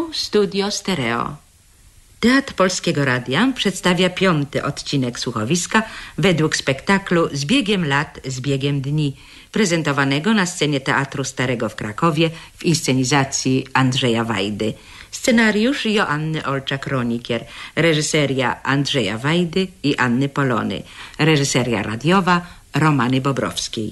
Studio Stereo. Teatr Polskiego Radia przedstawia 5. odcinek słuchowiska według spektaklu Z biegiem lat, z biegiem dni, prezentowanego na scenie Teatru Starego w Krakowie w inscenizacji Andrzeja Wajdy. Scenariusz Joanny Olczak-Ronikier, reżyseria Andrzeja Wajdy i Anny Polony, reżyseria radiowa Romany Bobrowskiej.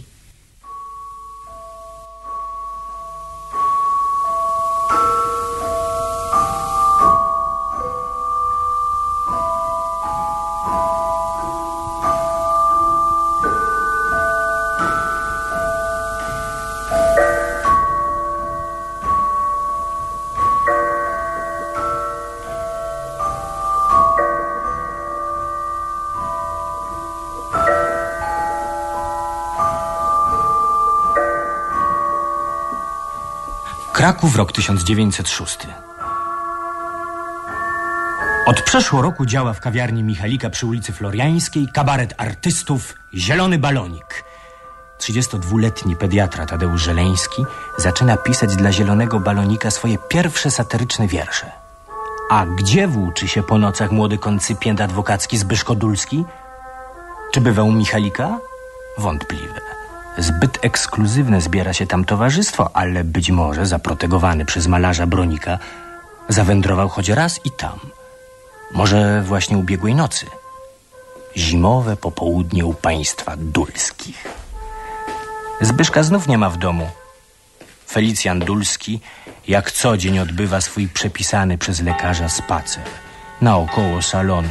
Kraków, rok 1906. Od przeszło roku działa w kawiarni Michalika przy ulicy Floriańskiej kabaret artystów Zielony Balonik. 32-letni pediatra Tadeusz Żeleński zaczyna pisać dla Zielonego Balonika swoje pierwsze satyryczne wiersze. A gdzie włóczy się po nocach młody koncypient adwokacki Zbyszko Dulski? Czy bywa u Michalika? Wątpliwe. Zbyt ekskluzywne zbiera się tam towarzystwo, ale być może zaprotegowany przez malarza Bronika zawędrował choć raz i tam. Może właśnie ubiegłej nocy. Zimowe popołudnie u państwa Dulskich. Zbyszka znów nie ma w domu. Felicjan Dulski jak co dzień odbywa swój przepisany przez lekarza spacer naokoło salonu.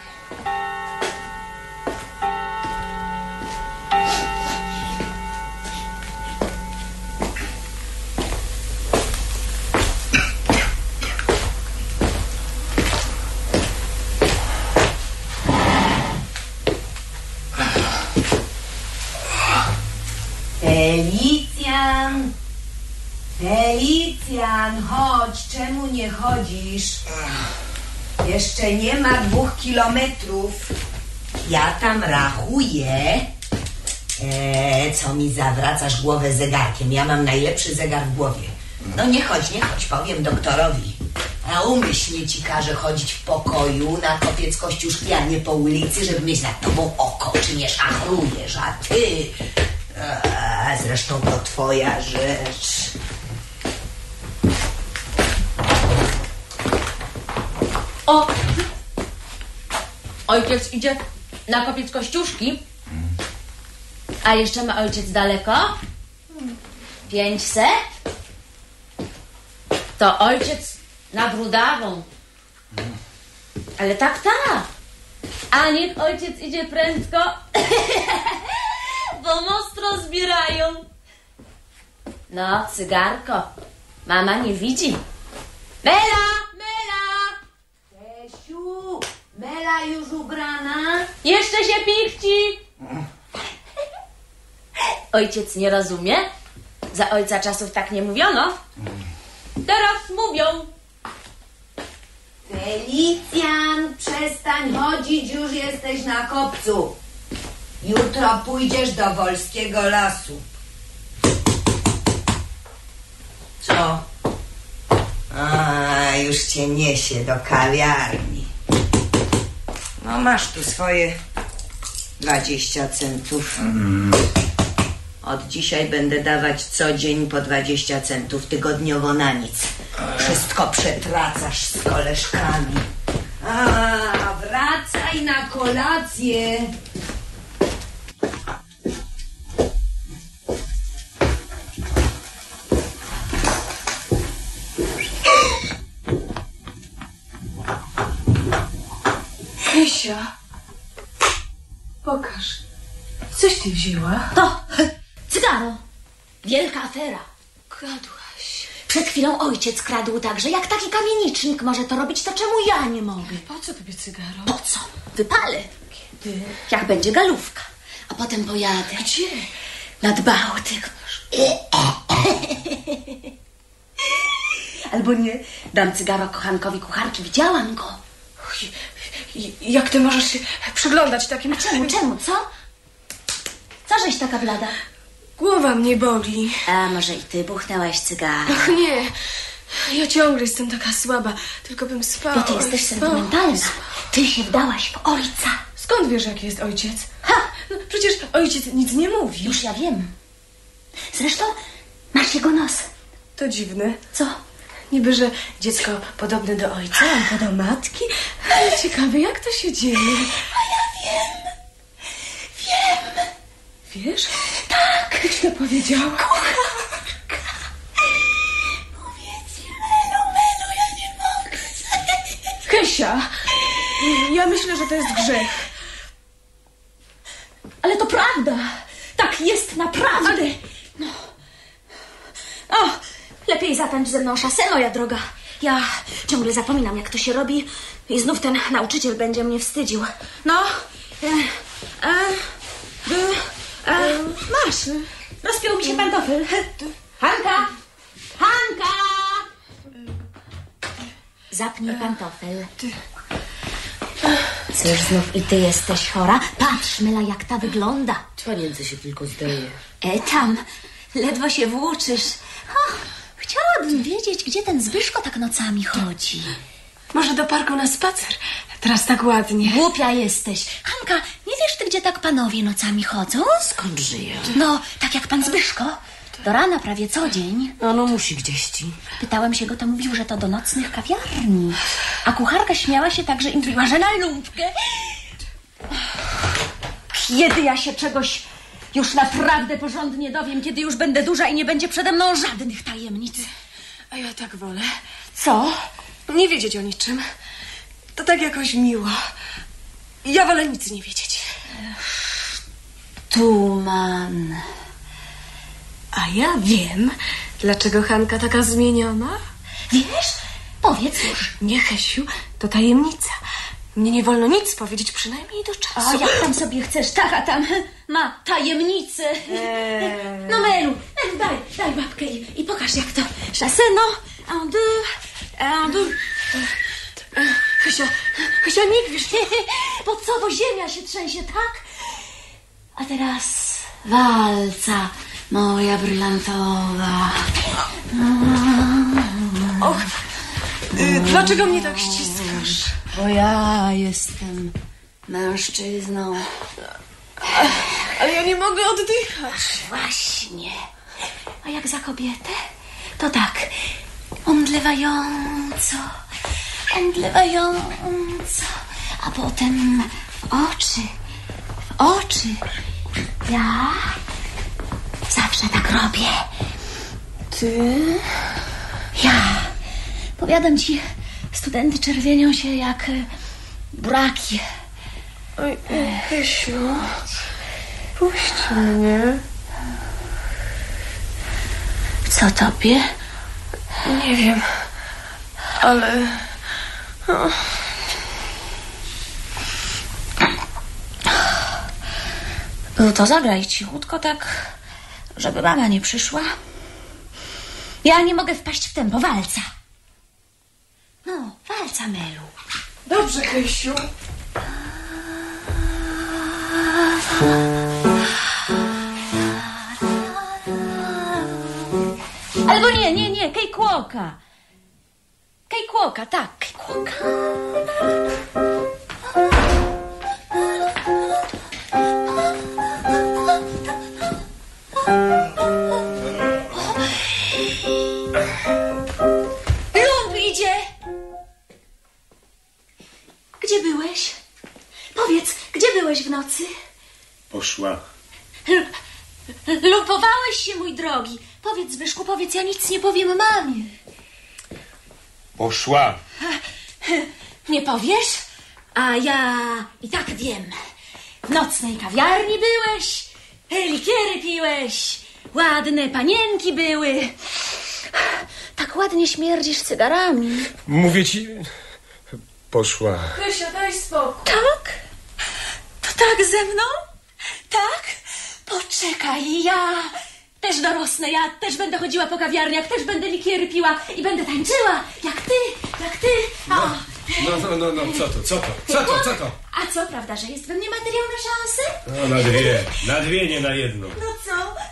Felicjan, chodź, czemu nie chodzisz? Jeszcze nie ma 2 kilometrów. Ja tam rachuję. Co mi zawracasz głowę zegarkiem? Ja mam najlepszy zegar w głowie. No nie chodź, powiem doktorowi. A umyślnie ci każe chodzić w pokoju na kopiec Kościuszki, a nie po ulicy, żeby mieć nad tobą oko, czy nie szachrujesz, a ty... Zresztą to twoja rzecz. O! Ojciec idzie na kopiec Kościuszki. A jeszcze ma ojciec daleko? 500? To ojciec nad Rudawą. Ale tak. A niech ojciec idzie prędko, bo most rozbierają. No, cygarko. Mama nie widzi. Mela! Tesiu, Mela już ubrana? Jeszcze się pichci. Ojciec nie rozumie? Za ojca czasów tak nie mówiono. Teraz mówią. Felicjan, przestań chodzić, już jesteś na kopcu. Jutro pójdziesz do Wolskiego Lasu. Co? A, już cię niesie do kawiarni. No masz tu swoje 20 centów. Od dzisiaj będę dawać co dzień po 20 centów tygodniowo na nic. Wszystko przetracasz z koleżkami. A, wracaj na kolację. Hesia, pokaż. Coś ty wzięła? To cygaro. Wielka afera. Kradłaś. Przed chwilą ojciec kradł także. Jak taki kamienicznik może to robić, to czemu ja nie mogę? Po co tobie cygaro? Po co? Wypalę. Kiedy? Jak będzie galówka. A potem pojadę. Gdzie? Nad Bałtyk. Albo nie, dam cygaro kochankowi kucharki. Widziałam go. Jak ty możesz się przyglądać takim... Czemu, co? Co żeś taka blada? Głowa mnie boli. A może i ty buchnęłaś cygaro? Ach nie, Ja ciągle jestem taka słaba. Tylko bym spała. Bo ty jesteś sentymentalna. Ty się wdałaś w ojca. Skąd wiesz, jaki jest ojciec? Ha! No, przecież ojciec nic nie mówi. Już ja wiem. Zresztą masz jego nos. To dziwne. Co? Niby, że dziecko podobne do ojca, a on do matki. Ale ciekawe, jak to się dzieje. A ja wiem. Wiem. Wiesz? Tak. Kto ci to powiedział? Kucharka. Mówię ci, Melu, ja nie mogę. Krysia, ja myślę, że to jest grzech. Ale to prawda. Tak jest naprawdę. No. O, lepiej zatańcz ze mną szasę, moja droga. Ja ciągle zapominam, jak to się robi i znów ten nauczyciel będzie mnie wstydził. No. Masz. Rozpiął mi się pantofel. Hanka! Hanka! Zapnij pantofel. Cóż, znów i ty jesteś chora? Patrz, Mela, jak ta wygląda. Panience się tylko zdaje. Tam, ledwo się włóczysz. Chciałabym wiedzieć, gdzie ten Zbyszko tak nocami chodzi. Może do parku na spacer? Teraz tak ładnie. Głupia jesteś. Hanka, nie wiesz ty, gdzie tak panowie nocami chodzą? Skąd żyje? No, tak jak pan Zbyszko. Do rana prawie co dzień. No musi gdzieś ci. Pytałem się go, to mówił, że to do nocnych kawiarni. A kucharka śmiała się tak, że im mówiła, że na lumpkę. Kiedy ja się czegoś już naprawdę porządnie dowiem, kiedy już będę duża i nie będzie przede mną żadnych tajemnic. A ja tak wolę. Co? Nie wiedzieć o niczym. To tak jakoś miło. Ja wolę nic nie wiedzieć. Tuman. A ja wiem, dlaczego Hanka taka zmieniona. Wiesz? Powiedz już. Nie, Hesiu, to tajemnica. Mnie nie wolno nic powiedzieć, przynajmniej do czasu. A jak tam sobie chcesz, taka tam ma tajemnicę. No Melu, daj babkę i pokaż, jak to. Szaseno, un, deux. Hesia, nie wiesz. Po co? Bo ziemia się trzęsie, tak? A teraz walca, moja brylantowa. Och, dlaczego mnie tak ściskasz? Bo ja jestem mężczyzną. Ale ja nie mogę oddychać. Właśnie. A jak za kobietę? To tak, omdlewająco, a potem w oczy. Ja zawsze tak robię. Ty? Ja. Powiadam ci, studenty czerwienią się jak buraki. Oj, Hesiu, puść mnie. Co tobie? Nie wiem, ale... No to zagraj cichutko tak, żeby mama nie przyszła. Ja nie mogę wpaść w tempo walca. No, walca, Melu. Dobrze, Hesiu. Albo nie, cakewalka. Cakewalka, tak, cakewalka. Lump idzie. Gdzie byłeś? Powiedz, gdzie byłeś w nocy? Poszła. Lumpowałeś się, mój drogi. Powiedz, Zbyszku, powiedz, ja nic nie powiem mamie. Poszła. Nie powiesz? A ja i tak wiem. W nocnej kawiarni byłeś, likiery piłeś, ładne panienki były. Tak ładnie śmierdzisz cygarami. Mówię ci... Poszła. Hesia, daj spokój. Tak? To tak ze mną? Tak? Poczekaj, ja też dorosnę, ja też będę chodziła po kawiarniach, też będę likiery piła i będę tańczyła, jak ty. O. No, co to? A co, prawda, że jest we mnie materiał na szansę? No, na dwie, nie na jedną. No co? No,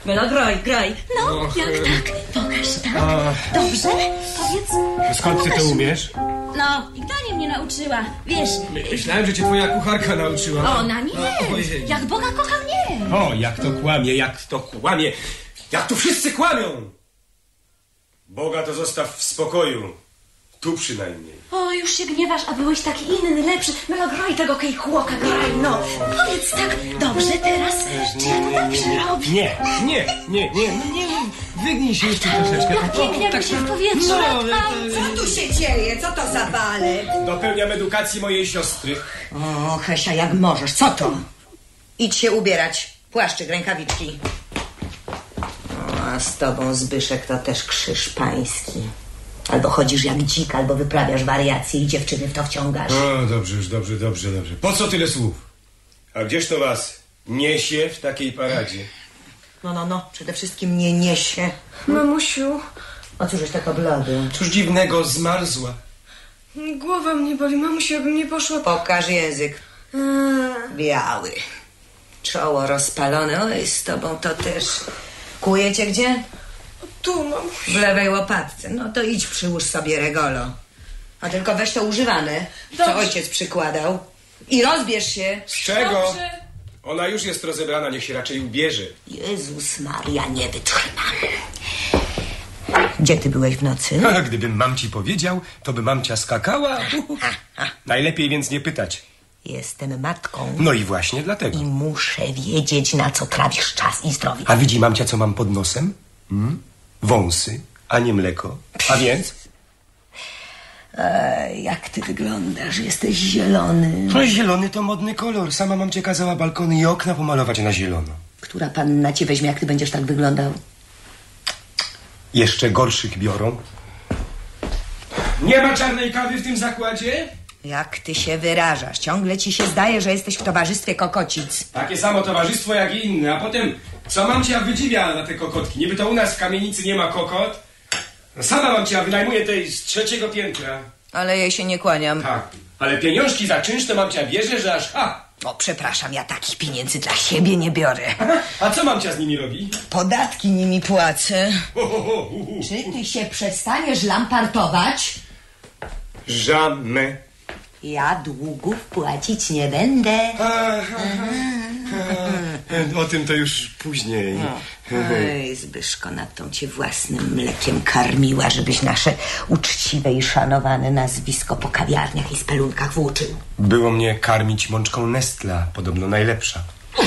Mela, graj. No, jak tak? Pokaż tak. Dobrze? Powiedz. Skąd ty to umiesz? No, i Dania mnie nauczyła. Wiesz, Myślałem, że cię twoja kucharka nauczyła. ona nie. Ojej. Jak Boga kocham, nie. O, jak to kłamie, Jak tu wszyscy kłamią! Boga to zostaw w spokoju. Tu przynajmniej. O, już się gniewasz, a byłeś taki inny, lepszy. No, graj tego cakewalka, graj, no. Powiedz tak. Dobrze teraz? Czy ja to dobrze robię? Nie. Wygnij się jeszcze troszeczkę. Jak pięknie, jakby się w powietrzu latał. Co tu się dzieje? Co to za balet? Dopełniam edukacji mojej siostry. O, Hesia, jak możesz. Co to? Idź się ubierać. Płaszczyk, rękawiczki. O, a z tobą, Zbyszek, to też krzyż pański. Albo chodzisz jak dzik, albo wyprawiasz wariacje i dziewczyny w to wciągasz. O, dobrze. Po co tyle słów? A gdzież to was niesie w takiej paradzie? No, przede wszystkim nie niesie. Mamusiu, O cóżeś taka blady? Cóż dziwnego, zmarzła. głowa mnie boli. Mamusiu, jakbym nie poszła... Pokaż język. Biały. Czoło rozpalone. Oj, z tobą to też. Kujecie gdzie? Tu, mamusiu. W lewej łopatce. No to idź, przyłóż sobie regolo. A tylko weź to używane, co Dobrze. ojciec przykładał. I rozbierz się. Z czego? Dobrze. Ona już jest rozebrana, niech się raczej ubierze. Jezus Maria, nie wytrzymam. Gdzie ty byłeś w nocy? A gdybym mamci powiedział, to by mamcia skakała. Najlepiej więc nie pytać. Jestem matką No i właśnie dlatego. i muszę wiedzieć, na co trawisz czas i zdrowie. A widzi mamcia, co mam pod nosem? Wąsy, a nie mleko. A więc? Jak ty wyglądasz? Jesteś zielony. No zielony to modny kolor. Sama mamcia kazała balkony i okna pomalować na zielono. Która panna cię weźmie, jak ty będziesz tak wyglądał? Jeszcze gorszych biorą. Nie ma czarnej kawy w tym zakładzie? Jak ty się wyrażasz? Ciągle ci się zdaje, że jesteś w towarzystwie kokocic. Takie samo towarzystwo jak i inne. A potem, co mamcia wydziwia na te kokotki? Niby to u nas w kamienicy nie ma kokot. Sama mamcia wynajmuje tej z 3. piętra. Ale jej się nie kłaniam. Tak, ale pieniążki za czynsz to mamcia bierze, że aż O, przepraszam, ja takich pieniędzy dla siebie nie biorę. A co mamcia z nimi robi? Podatki nimi płacę. Ho. Czy ty się przestaniesz lampartować? Jamais. Ja długów płacić nie będę. O tym to już później. Ej, Zbyszko, nad tą cię własnym mlekiem karmiła, żebyś nasze uczciwe i szanowane nazwisko po kawiarniach i spelunkach włóczył. Było mnie karmić mączką Nestla, podobno najlepsza.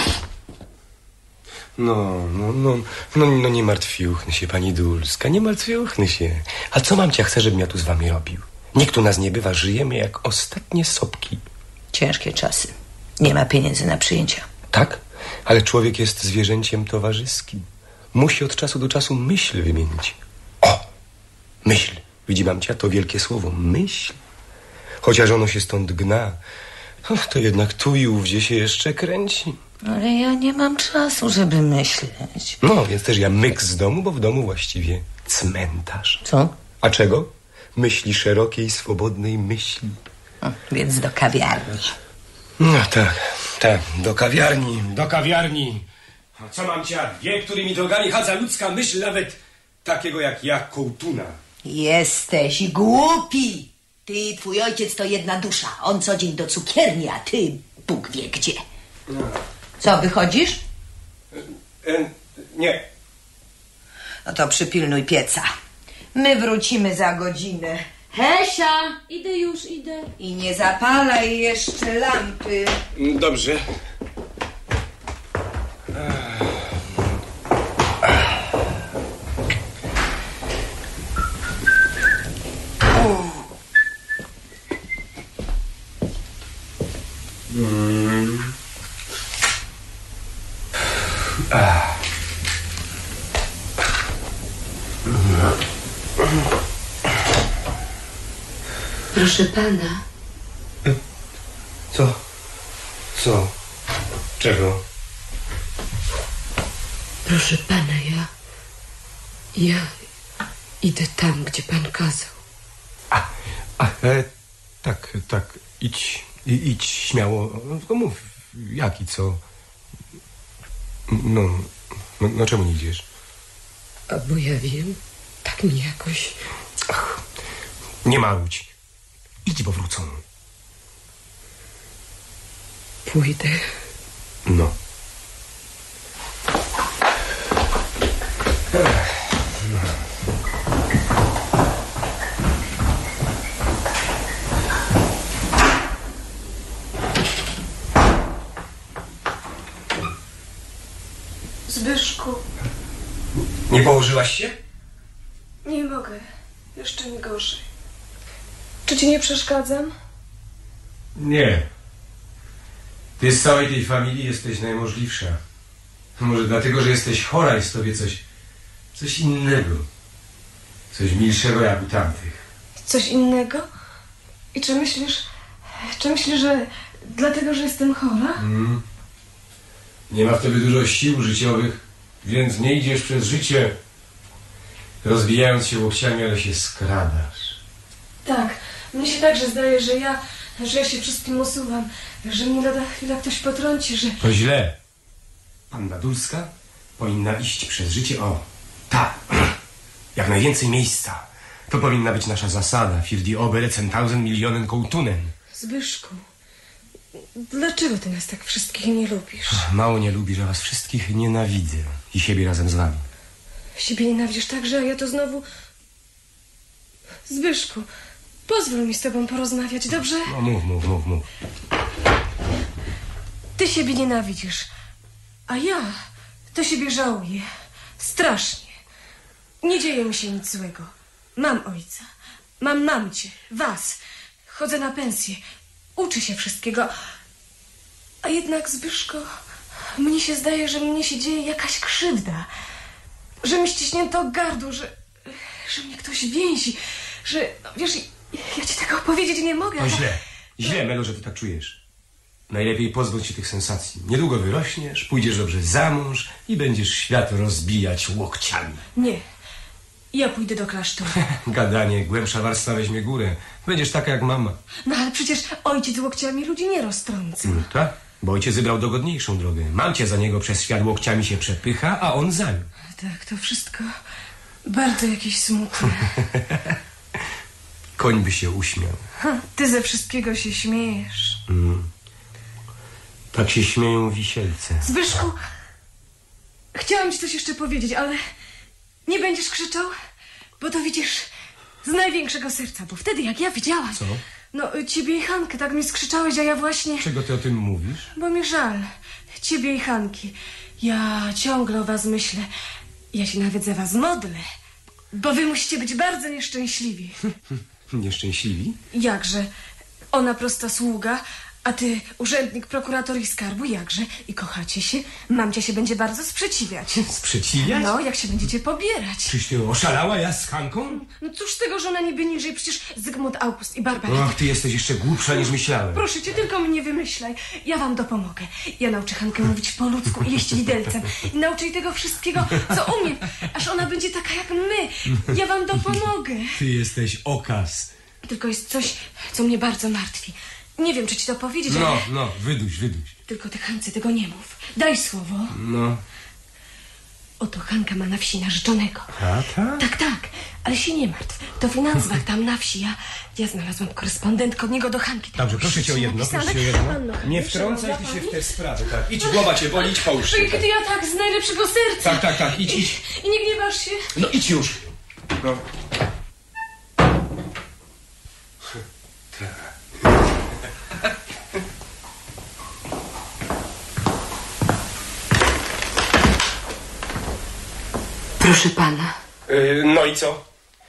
No nie martwiuchny się, pani Dulska, nie martwiuchny się. A co mamcia chce, żebym ja tu z wami robił? Nikt tu nas nie bywa, żyjemy jak ostatnie sopki. Ciężkie czasy. Nie ma pieniędzy na przyjęcia. Tak? Ale człowiek jest zwierzęciem towarzyskim. Musi od czasu do czasu myśl wymienić. O! Myśl. Widzi mamcia, to wielkie słowo. Myśl. Chociaż ono się stąd gna, to jednak tu i ówdzie się jeszcze kręci. Ale ja nie mam czasu, żeby myśleć. No, więc też ja myk z domu, bo w domu właściwie cmentarz. Co? A czego? Myśli szerokiej, swobodnej myśli. Więc do kawiarni. No tak, do kawiarni. A co mamcia wie, którymi drogami chadza ludzka myśl, nawet takiego jak ja, kołtuna. Jesteś głupi. Ty i twój ojciec to jedna dusza. On co dzień do cukierni, a ty Bóg wie gdzie. Co, wychodzisz? Nie. No to przypilnuj pieca. My wrócimy za godzinę. Hesia! Idę. I nie zapalaj jeszcze lampy. Dobrze. Proszę pana. Co? Czego? Proszę pana, ja idę tam, gdzie pan kazał. Tak, idź śmiało. No mów, jak i co? No, No czemu nie idziesz? A bo ja wiem, tak mnie jakoś... Ach, nie marudź. Idź, bo wrócą. Pójdę. No. Zbyszku, Nie położyłaś się? nie mogę. Jeszcze mi gorzej. Czy ci nie przeszkadzam? Nie. Ty z całej tej familii jesteś najmożliwsza. Może dlatego, że jesteś chora, jest w tobie coś innego. Coś milszego jak u tamtych. Coś innego? I czy myślisz, że dlatego, że jestem chora? Nie ma w tobie dużo sił życiowych, więc nie idziesz przez życie, rozbijając się łokciami, ale się skradasz. Tak, mnie się także zdaje, że ja się wszystkim usuwam, że mnie lada chwila ktoś potrąci, że... To źle. Panna Dulska powinna iść przez życie, tak, jak najwięcej miejsca. To powinna być nasza zasada. Für die obere 10.000 Millionen Kołtunen. Zbyszku, dlaczego ty nas tak wszystkich nie lubisz? Mało nie lubisz, a was wszystkich nienawidzę. I siebie razem z wami. Siebie nienawidzisz także, a ja to znowu... Zbyszku, pozwól mi z tobą porozmawiać, dobrze? No mów. Ty siebie nienawidzisz, a ja to siebie żałuję. Strasznie. Nie dzieje mi się nic złego. Mam ojca, mam mamcię, was. Chodzę na pensję, uczę się wszystkiego. A jednak, Zbyszko, mnie się zdaje, że mnie się dzieje jakaś krzywda. Że mi ściśnięto gardło, że mnie ktoś więzi, że... No, wiesz, ja ci tego powiedzieć nie mogę. No źle, Melo, że ty tak czujesz. Najlepiej pozbądź się tych sensacji. Niedługo wyrośniesz, pójdziesz dobrze za mąż i będziesz świat rozbijać łokciami. Nie, ja pójdę do klasztoru. Gadanie, głębsza warstwa weźmie górę. Będziesz taka jak mama. No ale przecież ojciec łokciami ludzi nie roztrąca. Tak? Bo ojciec wybrał dogodniejszą drogę. Mamcia za niego przez świat łokciami się przepycha, a on za nią. Tak, to wszystko bardzo jakieś smutne. Koń by się uśmiał. Ty ze wszystkiego się śmiejesz. Tak się śmieją wisielce. Zbyszku, chciałam ci coś jeszcze powiedzieć, ale nie będziesz krzyczał, bo to widzisz z największego serca, bo wtedy jak ja widziałam... Co? No, ciebie i Hankę, tak mi skrzyczałeś, a ja właśnie... Czego ty o tym mówisz? Bo mi żal. Ciebie i Hanki. Ja ciągle o was myślę. Ja się nawet za was modlę. Bo wy musicie być bardzo nieszczęśliwi. Nieszczęśliwi? Jakże? Ona prosta sługa, a ty urzędnik prokuratorii skarbu, jakże? I kochacie się? Mamcia się będzie bardzo sprzeciwiać. Sprzeciwiać? No, jak się będziecie pobierać. Czyś ty oszalała, ja z Hanką? No cóż z tego, że ona niby niżej, przecież Zygmunt August i Barbara. Och, ty jesteś jeszcze głupsza niż myślałem. Proszę cię, tylko mnie wymyślaj. Ja wam dopomogę. Ja nauczę Hankę mówić po ludzku i jeść widelcem. I nauczę jej tego wszystkiego, co umiem. Aż ona będzie taka jak my. Ja wam dopomogę. Ty jesteś okaz. Tylko jest coś, co mnie bardzo martwi. Nie wiem, czy ci to powiedzieć, ale... No, wyduś. Tylko ty Hance tego nie mów. Daj słowo. No. Oto Hanka ma na wsi narzeczonego. Tak? Tak, ale się nie martw. To w nazwach tam na wsi. Ja znalazłam korespondentkę od niego do Hanki. Tak, Dobrze, proszę cię o jedno, napisane. Anno, nie wtrącaj ty się w te sprawy, tak. Idź, głowa cię boli, idź połóż się. Ty ja tak, z najlepszego serca. Tak, idź. I nie gniewasz się? No idź już. No. Proszę pana. No i co?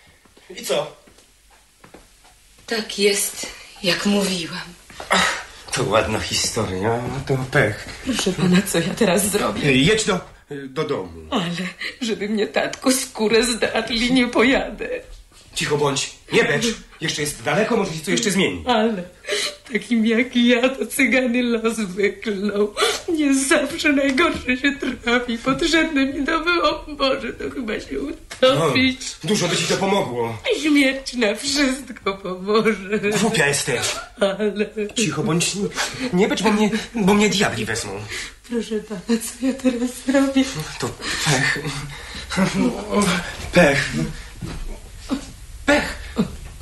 Tak jest, jak mówiłam. To ładna historia, no to pech. Proszę pana, co ja teraz zrobię? Jedź do domu. Ale żeby mnie tatko skórę zdarli, nie pojadę. Cicho bądź, nie becz. Jeszcze jest daleko, może się co jeszcze zmieni. Ale Takim jak ja to cygany los wyklął. Nie zawsze najgorsze się trafi. Potrzebne mi to było. Boże, to chyba się utopić. Dużo by ci to pomogło. Śmierć na wszystko pomoże. Głupia jesteś. Ale... Cicho bądź, nie bądź, bo mnie diabli wezmą. Proszę pana, co ja teraz zrobię? To pech. Pech. Pech.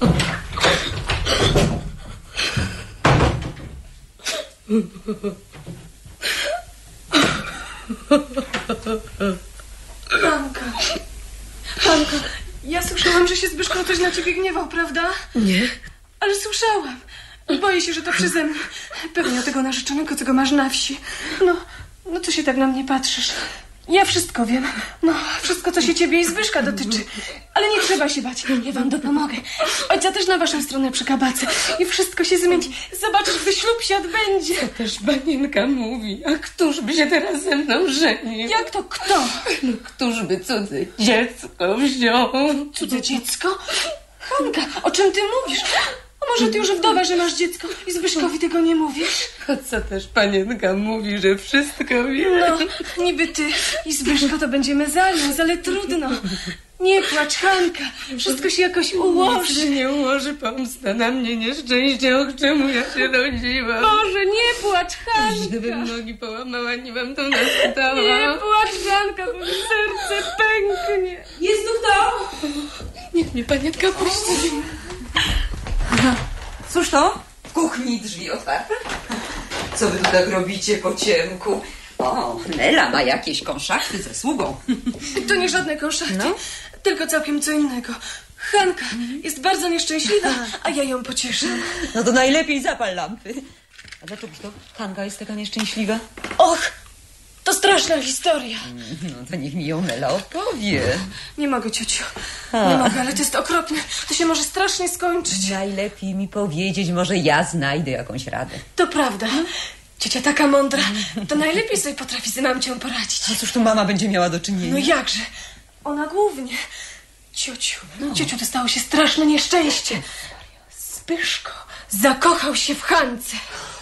Hanka, ja słyszałam, że się Zbyszko coś na ciebie gniewał, prawda? Nie. Ale słyszałam. Boję się, że to przeze mnie. Pewnie o tego narzeczonego, co go masz na wsi. No co się tak na mnie patrzysz? Ja wszystko wiem. No, wszystko, co się ciebie i Zbyszka dotyczy. Ale nie trzeba się bać. Ja wam dopomogę. Ojca też na waszą stronę przykabacę. I wszystko się zmieni. Zobaczysz, gdy ślub się odbędzie. To też panienka mówi. A któż by się teraz ze mną żenił? Jak to kto? No, któż by cudze dziecko wziął? Cudze dziecko? Hanka, o czym ty mówisz? A może ty już wdowa, że masz dziecko i Zbyszkowi tego nie mówisz? A co też panienka mówi, że wszystko wie? No, niby ty i Zbyszko to będziemy zająć, ale trudno. Nie płacz, Hanka. Wszystko się jakoś ułoży. Nie ułoży pomsta na mnie nieszczęście, o czemu ja się rodziłam. Boże, nie płacz, Hanka. Gdybym nogi połamała, nie wam to nastała. Nie płacz, Hanka, bo mi serce pęknie. Jest tu kto? Niech mnie panienka puści. Cóż to? W kuchni drzwi otwarte? Co wy tu tak robicie po ciemku? O, Nela ma jakieś konszachty ze sługą. To nie żadne konszachty, tylko całkiem co innego. Hanka jest bardzo nieszczęśliwa, a ja ją pocieszam. No to najlepiej zapal lampy. A dlaczegoż to Hanka jest taka nieszczęśliwa? Och, to straszna historia. No to niech mi ją Nela opowie. Nie mogę, ciociu. Nie mogę, ale to jest okropne. To się może strasznie skończyć. Najlepiej mi powiedzieć, może ja znajdę jakąś radę. To prawda. Ciocia taka mądra, to najlepiej sobie potrafi z mamcią poradzić. A cóż tu mama będzie miała do czynienia? No jakże? Ona głównie. Ciociu, ciociu, to stało się straszne nieszczęście. Zbyszko zakochał się w Hance.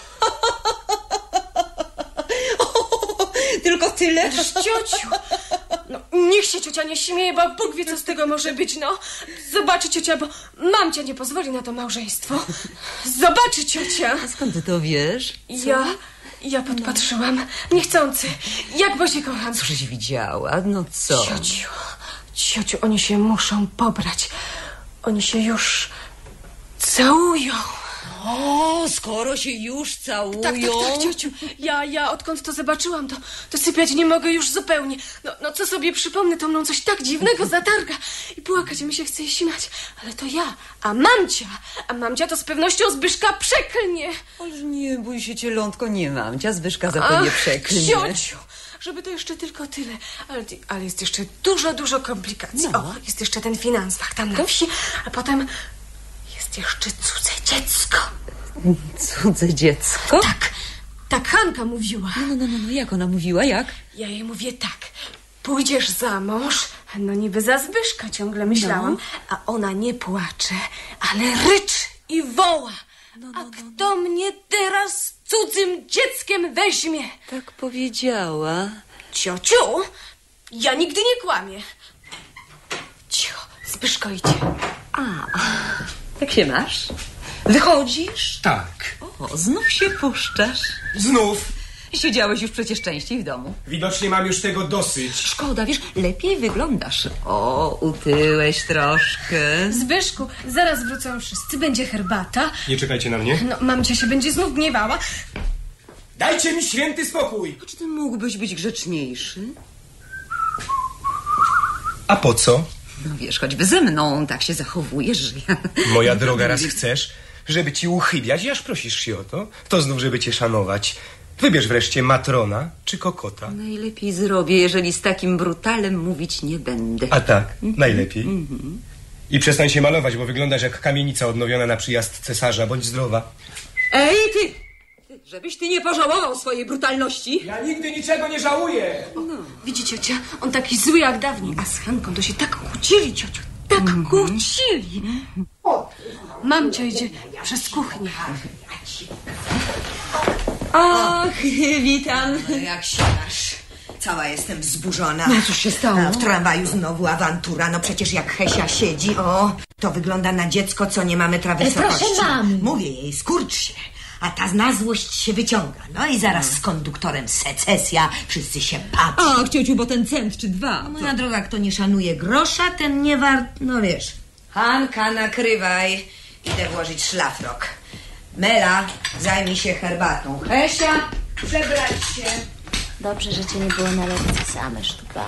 Tylko tyle? Ciociu, no niech się ciocia nie śmieje, bo Bóg wie, co z tego może być, no. Zobaczy ciocia, bo mamcia nie pozwoli na to małżeństwo. Zobaczy ciocia. A skąd ty to wiesz? Ja podpatrzyłam, niechcący, jak bo się kocham. Cóżeś widziała? No co? Ciociu, oni się muszą pobrać. Oni się już całują. O, skoro się już całują. Tak, ciociu. Ja odkąd to zobaczyłam, to sypiać nie mogę już zupełnie. No co sobie przypomnę, to mną coś tak dziwnego zatarga. I płakać mi się chce i śmiać. Ale to ja, a mamcia to z pewnością Zbyszka przeklnie. Oż nie bój się, cielątko, nie mamcia. Zbyszka za to nie przeklnie. Ciociu, żeby to jeszcze tylko tyle. Ale jest jeszcze dużo komplikacji. No. O, jest jeszcze ten finansfach tam na wsi, a potem jest jeszcze cudze dziecko. Cudze dziecko? Tak Hanka mówiła. No, jak ona mówiła, jak? Ja jej mówię tak. Pójdziesz za mąż, no niby za Zbyszka ciągle myślałam, a ona nie płacze, ale ryczy i woła. Kto mnie teraz cudzym dzieckiem weźmie? Tak powiedziała. Ciociu, ja nigdy nie kłamię. Cicho, Zbyszko idzie. Tak się masz? Wychodzisz? Tak. O, znów się puszczasz. Znów. Siedziałeś już przecież częściej w domu. Widocznie mam już tego dosyć. Szkoda, wiesz, lepiej wyglądasz. O, utyłeś troszkę. Zbyszku, zaraz wrócą wszyscy, będzie herbata. Nie czekajcie na mnie. No, mamcia się będzie znów gniewała. Dajcie mi święty spokój. Czy ty mógłbyś być grzeczniejszy? A po co? No wiesz, choćby ze mną tak się zachowujesz, że ja... Moja droga, raz chcesz, żeby ci uchybiać, aż prosisz się o to. To znów, żeby cię szanować. Wybierz wreszcie matrona czy kokota. Najlepiej zrobię, jeżeli z takim brutalem mówić nie będę. A tak, najlepiej. I przestań się malować, bo wyglądasz jak kamienica odnowiona na przyjazd cesarza. Bądź zdrowa. Ej, ty! Żebyś ty nie pożałował swojej brutalności. Ja nigdy niczego nie żałuję. Widzi ciocia, on taki zły jak dawniej, a z Hanką to się tak kłócili, ciociu, tak kłócili. Mamcia idzie przez kuchnię. ci. Ach, witam. No jak się masz? Cała jestem wzburzona. No cóż się stało? A w tramwaju znowu awantura. No przecież jak Hesia siedzi, to wygląda na dziecko, co nie ma metra wysokości. proszę mamy. Mówię jej, skurcz się. A ta na złość się wyciąga. No i zaraz z konduktorem secesja, wszyscy się patrzą. Ach, ciociu, bo ten cent czy dwa. Moja droga, kto nie szanuje grosza, ten nie wart, no wiesz. Hanka, nakrywaj. Idę włożyć szlafrok. Mela, zajmij się herbatą. Hesia, przebrać się. Dobrze, że cię nie było na lekcji, same sztuka.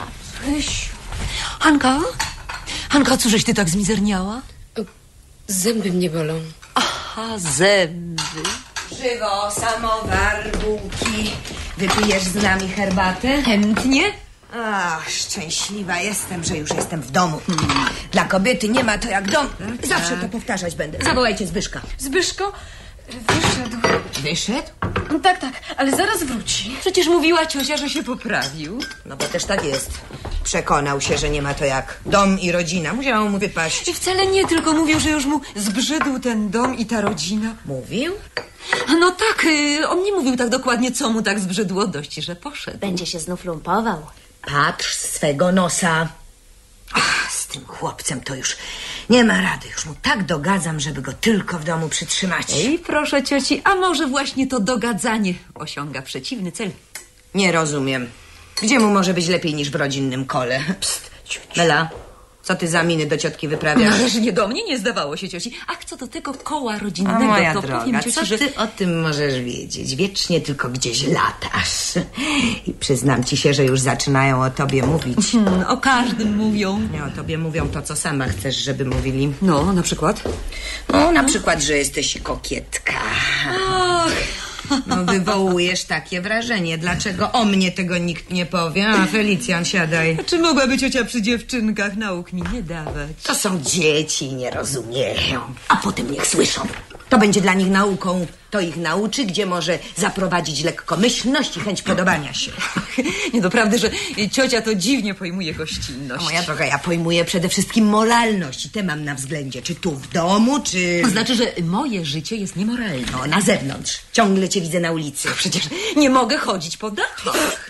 Hanka? Hanka, cóżeś ty tak zmizerniała? Zęby mnie bolą. Aha, zęby. Żywo, samowar, bułki. Wypijesz z nami herbatę? Chętnie? Ach, szczęśliwa jestem, że już jestem w domu. Dla kobiety nie ma to jak dom. Zawsze to powtarzać będę. Zawołajcie Zbyszka. Zbyszko wyszedł. Wyszedł? Tak, ale zaraz wróci. Przecież mówiła ciocia, że się poprawił. No bo też tak jest. Przekonał się, że nie ma to jak dom i rodzina. Musiało mu wypaść. I wcale nie, tylko mówił, że już mu zbrzydł ten dom i ta rodzina. Mówił? No tak, on nie mówił tak dokładnie, co mu tak zbrzydło, dość, że poszedł. Będzie się znów lumpował. Patrz swego nosa. Ach, z tym chłopcem to już nie ma rady. Już mu tak dogadzam, żeby go tylko w domu przytrzymać. Ej, proszę cioci, a może właśnie to dogadzanie osiąga przeciwny cel? Nie rozumiem. Gdzie mu może być lepiej niż w rodzinnym kole? Psst, Mela, co ty za miny do ciotki wyprawiasz? Ależ nie do mnie, nie zdawało się cioci. A co do tego koła A rodzinnego, moja to droga, powiem cioci, co że... ty o tym możesz wiedzieć? Wiecznie tylko gdzieś latasz. I przyznam ci się, że już zaczynają o tobie mówić. O każdym mówią. Nie o tobie mówią to, co sama chcesz, żeby mówili. No, na przykład? No, na przykład, że jesteś kokietka. Ach, No, wywołujesz takie wrażenie. Dlaczego o mnie tego nikt nie powie? A, Felicjan, siadaj. czy mogłaby ciocia przy dziewczynkach nauk mi nie dawać? To są dzieci, nie rozumieją. A potem niech słyszą. To będzie dla nich nauką. To ich nauczy, gdzie może zaprowadzić lekkomyślność i chęć podobania się. Nie, doprawdy, że ciocia to dziwnie pojmuje gościnność. Moja droga, ja pojmuję przede wszystkim moralność i tę mam na względzie. Czy tu w domu, czy... To znaczy, że moje życie jest niemoralne. No, na zewnątrz. Ciągle cię widzę na ulicy. Przecież nie mogę chodzić po dachach.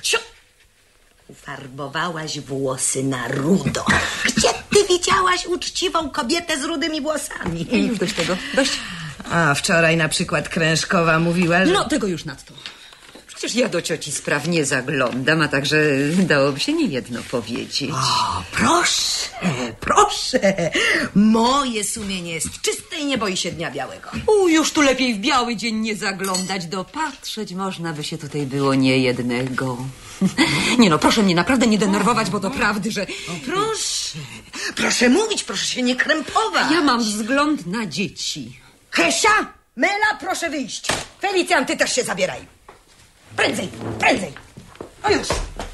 Ufarbowałaś włosy na rudo. Gdzie ty widziałaś uczciwą kobietę z rudymi włosami? I już dość tego, dość. A wczoraj na przykład Krężkowa mówiła, że... No, tego już nadto. Przecież ja do cioci spraw nie zaglądam, a także dałoby się niejedno powiedzieć. O, proszę, proszę. Moje sumienie jest czyste i nie boi się dnia białego. Już tu lepiej w biały dzień nie zaglądać, dopatrzeć można by się tutaj było niejednego. Nie no, proszę mnie naprawdę nie denerwować, bo to prawdy, że... Proszę, proszę mówić, proszę się nie krępować. Ja mam wzgląd na dzieci. Hesia, Mela, proszę wyjść. Felicjan, ty też się zabieraj. Prędzej, prędzej. O już.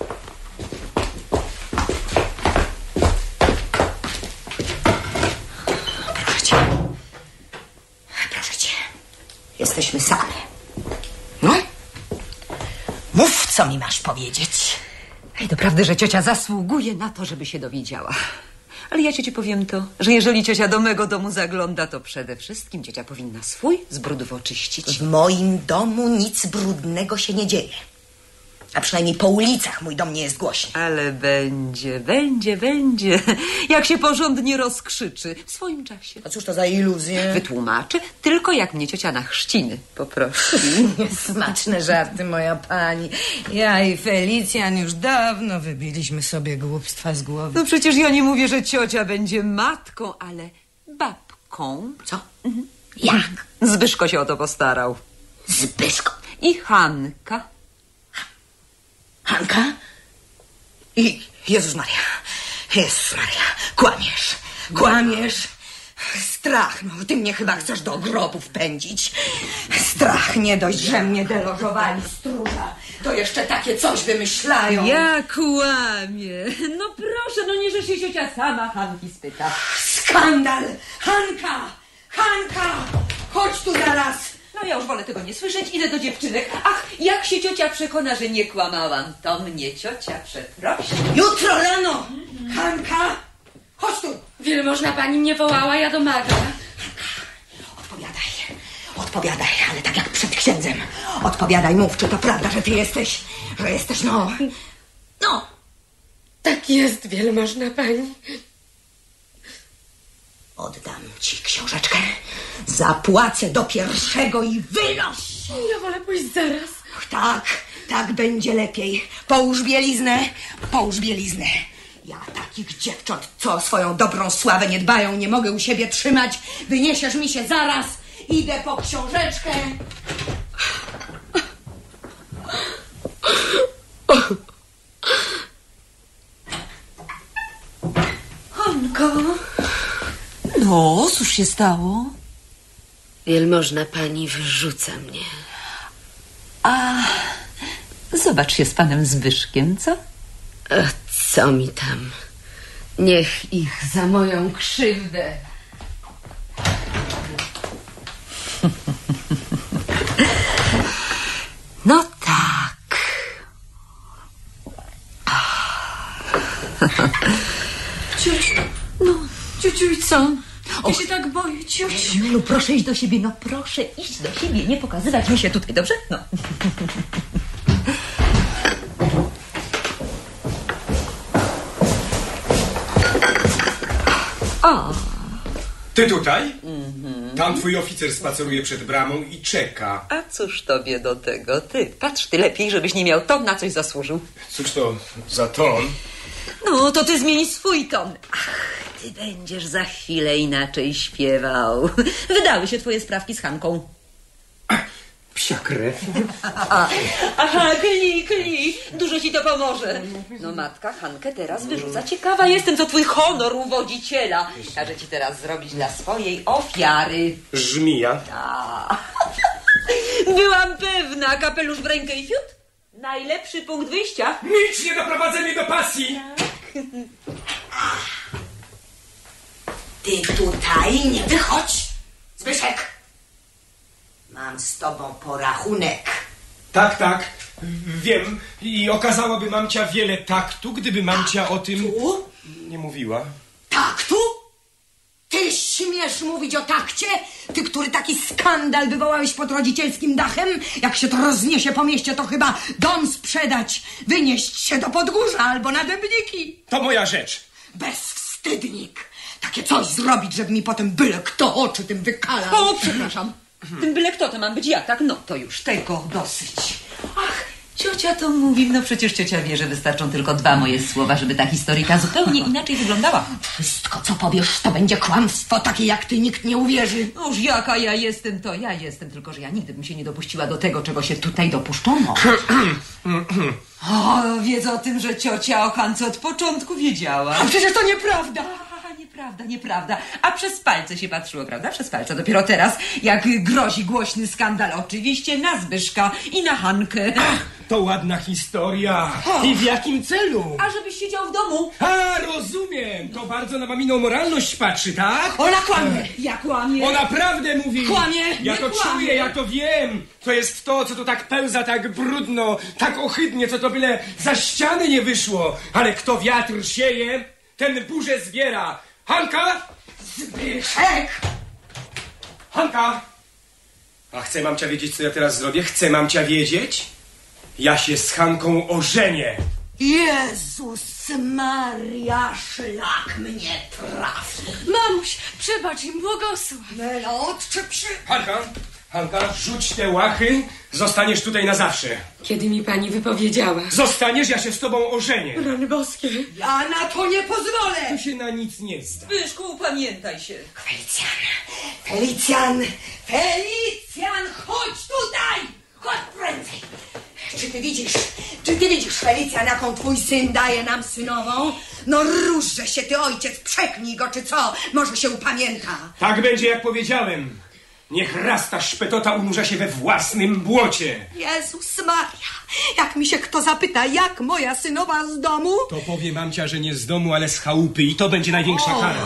Proszę cię. Proszę cię. Jesteśmy same. No? Mów, co mi masz powiedzieć. Ej, to prawda, że ciocia zasługuje na to, żeby się dowiedziała. Ale ja cioci powiem to, że jeżeli ciocia do mego domu zagląda, to przede wszystkim ciocia powinna swój z brudów oczyścić. W moim domu nic brudnego się nie dzieje. A przynajmniej po ulicach mój dom nie jest głośny. Ale będzie. Jak się porządnie rozkrzyczy w swoim czasie. A cóż to za iluzje? Wytłumaczę, tylko jak mnie ciocia na chrzciny poprosi. Smaczne żarty, moja pani. Ja i Felicjan już dawno wybiliśmy sobie głupstwa z głowy. No przecież ja nie mówię, że ciocia będzie matką, ale babką. Co? Jak? Zbyszko się o to postarał. Zbyszko. I Hanka. Hanka? I Jezus Maria. Jezus Maria. Kłamiesz. Kłamiesz. Strach, no ty mnie chyba chcesz do grobu wpędzić. Strach, nie dość, że mnie delożowali stróża. To jeszcze takie coś wymyślają. Ja kłamię. No proszę, no nie, że się ciocia sama Hanki spyta. Skandal! Hanka! Hanka! Chodź tu zaraz! No ja już wolę tego nie słyszeć, idę do dziewczynek. Ach, jak się ciocia przekona, że nie kłamałam, to mnie ciocia przeprosi. Jutro rano! Hanka! Chodź tu! Wielmożna pani mnie wołała, ja domagam. Odpowiadaj. Odpowiadaj, ale tak jak przed księdzem. Odpowiadaj, mów, czy to prawda, że ty jesteś, no... Tak jest, wielmożna pani. Oddam ci książeczkę, zapłacę do pierwszego i wynoś. Ja wolę pójść zaraz. Tak będzie lepiej. Połóż bieliznę. Ja takich dziewcząt, co o swoją dobrą sławę nie dbają, nie mogę u siebie trzymać. Wyniesiesz mi się zaraz. Idę po książeczkę. Hanka, no, cóż się stało? Wielmożna pani wyrzuca mnie. A zobacz się z panem Zbyszkiem, co? Co mi tam? Niech ich za moją krzywdę. No tak. Ciociu, ciociu, i co? Ja się tak boję, ciociu. Julu, proszę iść do siebie, no proszę iść do siebie, nie pokazywać mi się tutaj, dobrze? No. O, Ty tutaj? Tam twój oficer spaceruje przed bramą i czeka. a cóż tobie do tego? Ty, patrz ty lepiej, żebyś nie miał ton, na coś zasłużył. Cóż to za ton? No, to ty zmieni swój ton. Ach, ty będziesz za chwilę inaczej śpiewał. Wydały się twoje sprawki z Hanką. Psia krew. Aha, klij. Dużo ci to pomoże. No matka Hankę teraz wyrzuca. Ciekawa jestem, co twój honor uwodziciela każe ci teraz zrobić dla swojej ofiary. Żmija. Byłam pewna. Kapelusz w rękę i fiut? Najlepszy punkt wyjścia. Nic nie doprowadza mnie do pasji. Ty tutaj nie wychodź. Zbyszek, mam z tobą porachunek. Tak, wiem. I okazałaby mamcia wiele taktu, gdyby mamcia o tym nie mówiła. Taktu? Ty śmiesz mówić o takcie? Ty, który taki skandal wywołałeś pod rodzicielskim dachem? Jak się to rozniesie po mieście, to chyba dom sprzedać, wynieść się do Podgórza albo na Dębniki. To moja rzecz. Bezwstydnik. Takie coś zrobić, żeby mi potem byle kto oczy tym wykalał. O, przepraszam. Tym byle kto to mam być ja, tak? No to już tego dosyć. Ach, ciocia to mówi. No przecież ciocia wie, że wystarczą tylko 2 moje słowa, żeby ta historyjka zupełnie inaczej wyglądała. Wszystko, co powiesz, to będzie kłamstwo, takie jak ty nikt nie uwierzy. Noż jaka ja jestem, to ja jestem, tylko że ja nigdy bym się nie dopuściła do tego, czego się tutaj dopuszczono. O, wiedzę o tym, że ciocia o Hance od początku wiedziała. A przecież to nieprawda. Nieprawda. A przez palce się patrzyło, prawda? Przez palce. Dopiero teraz, jak grozi głośny skandal, oczywiście na Zbyszka i na Hankę. To ładna historia. I w jakim celu? A żebyś siedział w domu. A, rozumiem. To bardzo na maminą moralność patrzy, tak? Ona kłamie. Ja kłamię. Ona prawdę mówi. Kłamie. Ja to czuję, ja to wiem. To jest to, co tu tak pełza, tak brudno, tak ohydnie, co to byle za ściany nie wyszło. Ale kto wiatr sieje, ten burzę zbiera. Hanka! Zbyszek! Hanka! A chce mamcia wiedzieć, co ja teraz zrobię? Chce mamcia wiedzieć? Ja się z Hanką ożenię. Jezus Maria, szlak mnie trafi. Mamuś, przebacz im, błogosław. Mela, odczep się. Hanka, rzuć te łachy, zostaniesz tutaj na zawsze. Kiedy mi pani wypowiedziała? Zostaniesz, ja się z tobą ożenię. Rany boskie. Ja na to nie pozwolę. Tu się na nic nie zda. Zbyszku, upamiętaj się. Felicjan, chodź tutaj! Chodź prędzej! Czy ty widzisz, Felicjan, jaką twój syn daje nam synową? No różże się ty, ojciec, przeknij go, czy co? Może się upamięta. Tak będzie, jak powiedziałem. Niech raz ta szpetota unurza się we własnym błocie. Jezus Maria, jak mi się kto zapyta, jak moja synowa z domu? To powie mamcia, że nie z domu, ale z chałupy i to będzie największa kara.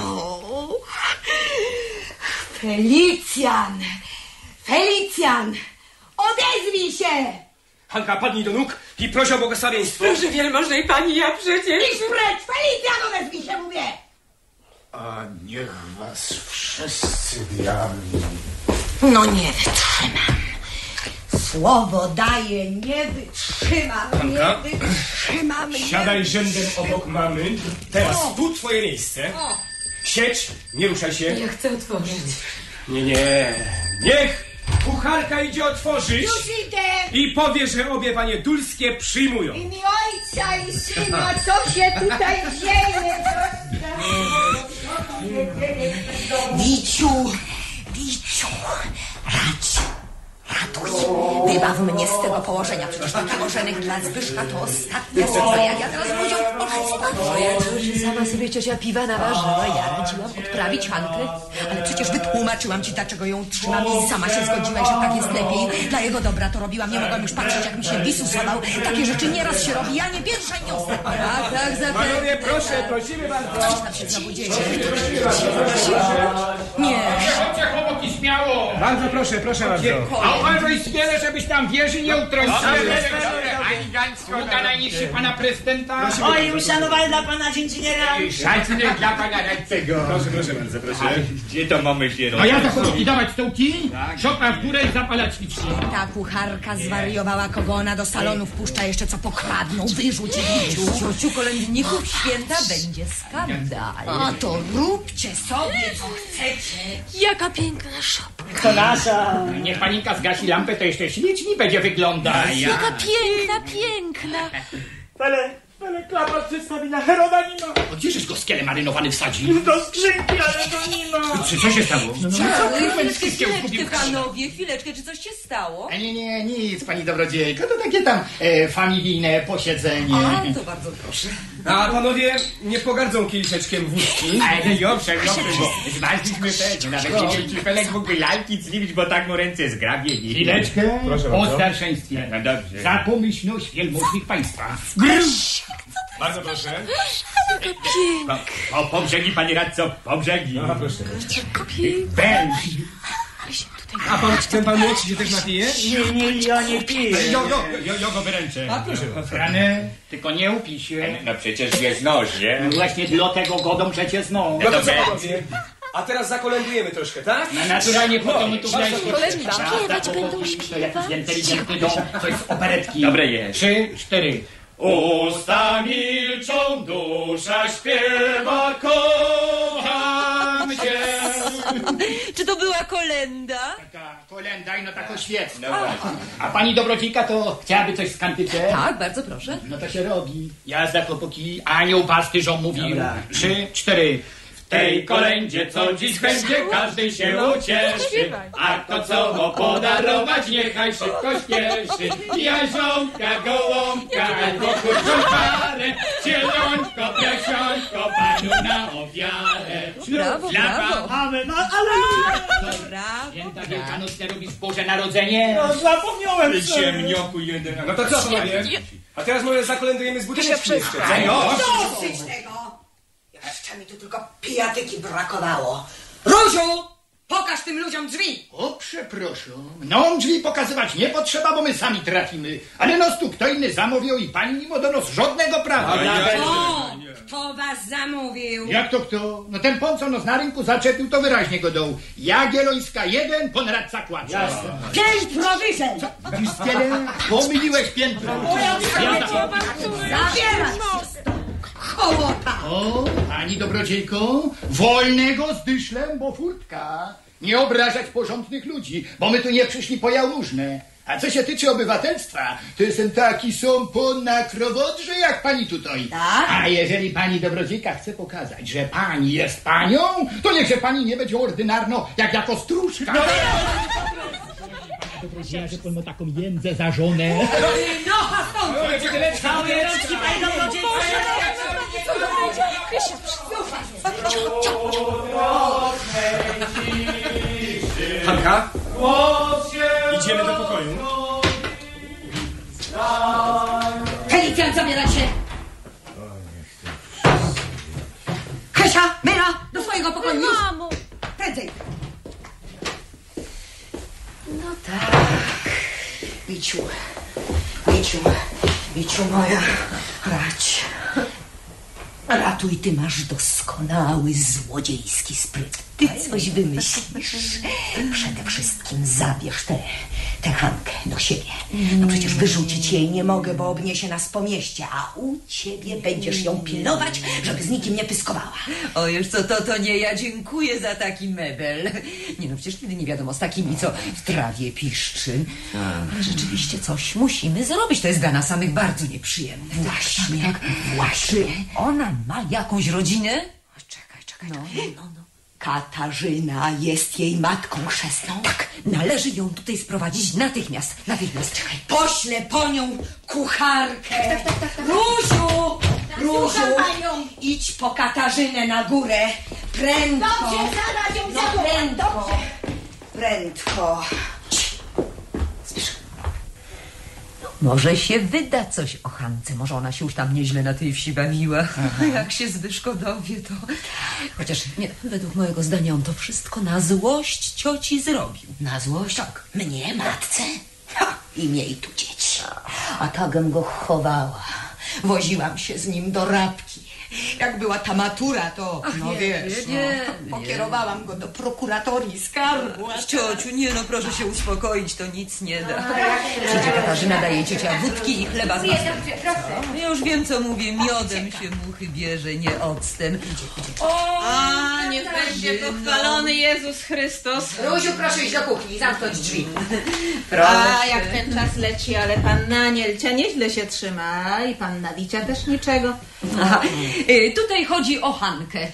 Felicjan, odezwij się! Hanka, padnij do nóg i proś o błogosławieństwo. Proszę wielmożnej pani, ja przecież... Idź precz, Felicjan, odezwij się, mówię! A niech was wszyscy diabli No nie wytrzymam. Słowo daję, nie wytrzymam, Hanka? nie wytrzymam. Siadaj rzędem obok mamy. Teraz tu twoje miejsce. Siedź, nie ruszaj się. Ja chcę otworzyć. Nie. Niech kucharka idzie otworzyć Już idę. i powie, że obie panie Dulskie przyjmują. I mi ojca i syna, co się tutaj dzieje? Wiciu, ratuj, wybaw mnie z tego położenia. Przecież taki ożenek dla Zbyszka to ostatnia sprawa. Ja teraz ludziom Sama sobie ciocia piwa naważyła, ja radziłam odprawić Hankę. Ale przecież wytłumaczyłam ci, dlaczego ją trzymam i sama się zgodziłaś, że tak jest lepiej. Dla jego dobra to robiłam, nie mogłam już patrzeć, jak mi się wisusował. Takie rzeczy nieraz się robi, ja nie pierwsza i nie ostatnia. Tak, zapewne. Panowie, proszę, prosimy bardzo. Coś tam się znowu dzieje. Nie. Chodźcie, chłopaki, śmiało! Bardzo proszę bardzo. A uważaj spiele, żebyś tam wieży nie utrącił. Sługa najniższy pana prezydenta. Oj, uszanowany dla pana inżyniera. Szacunek dla pana radcego. Proszę bardzo, proszę. Gdzie to mamy się robić? A ja za chłopaki dawać stołki, szopa w górę i zapalać licznie. Ta kucharka zwariowała, kogo ona do salonu wpuszcza, jeszcze co pokradną, wyrzuć Wiciu. Ciociu kolędników święta będzie skandal. A to róbcie sobie, co chcecie. Jaka piękna szopka. To nasza. Niech paninka zgasi lampę, to jeszcze ślicznie będzie wyglądać. Jaka piękna. Ale klapa przedstawi na Herodanima. Gdzieżeś go skiele marynowany wsadził? Do skrzynki, ale to nie ma. Co się stało? Chwileczkę, panowie, chwileczkę, czy coś się stało? Nie, nic, pani dobrodziejko, to takie tam familijne posiedzenie. A, to bardzo proszę. A panowie nie pogardzą kieliszeczkiem wódki. Ale owszem, bo znaleźliśmy pewnie, nawet nie wiem, czy Felek mógłby lalki zliwić, bo tak mu ręce zgrabieli. Chwileczkę, Proszę o bardzo. starszeństwie. No dobrze. Za pomyślność wielmożnych państwa. Bardzo proszę. O, pobrzegi, panie radco, pobrzegi. A proszę. Węż. A ten pan młodszy się też napije? Nie, ja nie piję. Jo go wyręczę. A proszę. Ranę, tylko nie upij się. No przecież jest noż, nie? No właśnie dlatego godą przecież no. No to co panowie? A teraz zakolędujemy troszkę, tak? No naturalnie potem my tu Kolęda. Śpiewać będą To jakiś śpiewać. inteligentny dom, to jest operetki. Dobre jest. 3, 4. Usta milczą, dusza śpiewa, kocham cię. Czy to była kolenda? Taka kolenda i no tak świetna. A pani dobrodziejka to chciałaby coś z kantyce? Tak, bardzo proszę. No to się robi. Jazda chłopaki, anioł pastyrzom mówił. 3, 4. W tej kolędzie, co dziś będzie, każdy się ucieszy. A kto co mu podarować, niechaj szybko śpieszy. Jazionka, gołąbka, albo kurczą parę, cielątko, piasiątko, panu na ofiarę. Brawo, brawo. Amen, ale Brawo. Święta Wielkanoc robisz Boże Narodzenie? no, zapomniałem sobie. Ciemnioku jeden. No to co panowie? A teraz może zakolędujemy z buteleczki jeszcze. Dosyć tego! Jeszcze mi tu tylko pijatyki brakowało. Różu, pokaż tym ludziom drzwi! O, przepraszam. No, drzwi pokazywać nie potrzeba, bo my sami trafimy. Ale nos tu kto inny zamówił i pani nie ma do nas żadnego prawa. Kto was zamówił? Jak to kto? No ten pan, co nos na rynku zaczepił, to wyraźnie go dał. Jagiellońska 1, ponradca Kłacza. Piętro wyżej! Widzisz, Skiele? Pomyliłeś piętro. Zabierać! Hołota! O, pani dobrodziejko, wolnego z dyszlem, bo furtka. Nie obrażać porządnych ludzi, bo my tu nie przyszli po jałmużnę. A co się tyczy obywatelstwa, to jestem taki sąpon na krowodrze jak pani tutaj. Tak? A jeżeli pani dobrodziejka chce pokazać, że pani jest panią, to niechże pani nie będzie ordynarno jak jako stróżka. Dobrodzieja, że pan ma taką jędzę za żonę. Całe rączki, panie dobrodziejko. Hanka? Idziemy do pokoju. Felicjan, zabierać się! Kasia, Mela, do swojego pokoju już! Mamo. Prędzej! No tak. Wiciu moja, rać. Ratuj, ty masz doskonały złodziejski spryt. Ty coś wymyślisz. Przede wszystkim zabierz tę Hankę do siebie. No przecież wyrzucić jej nie mogę, bo obniesie nas po mieście, a u ciebie będziesz ją pilnować, żeby z nikim nie pyskowała. O, już co, to nie ja dziękuję za taki mebel. Nie no, przecież nigdy nie wiadomo z takimi, co w trawie piszczy. Ale rzeczywiście coś musimy zrobić. To jest dla nas samych bardzo nieprzyjemne. Właśnie, właśnie. Ona ma jakąś rodzinę? Czekaj. No. Katarzyna jest jej matką chrzestną. Tak, należy ją tutaj sprowadzić natychmiast. Czekaj. Poślę po nią kucharkę. Tak. Różu, idź po Katarzynę na górę. Prędko. Dobrze, zaraz ją prędko. Prędko. Może się wyda coś o Hance. Może ona się już tam nieźle na tej wsi bawiła. Jak się Zbyszko dowie, to... Chociaż nie, według mojego zdania on to wszystko na złość cioci zrobił. Na złość? Tak. Mnie, matce? I miej tu dzieci. A tagem go chowała. Woziłam się z nim do Rabki. Jak była ta matura, to pokierowałam go do prokuratorii skarbu. Ciociu, nie no, proszę się uspokoić, to nic nie da. Przecież Katarzyna daje ciocia wódki i chleba z masłem. Ja już wiem, co mówię, miodem się muchy bierze, nie octem. A, niech będzie pochwalony Jezus Chrystus. Róziu, proszę iść do kuchni i zamknąć drzwi. A, jak ten czas leci, ale panna Nielcia nieźle się trzyma i panna Wicia też niczego. Aha, tutaj chodzi o Hankę.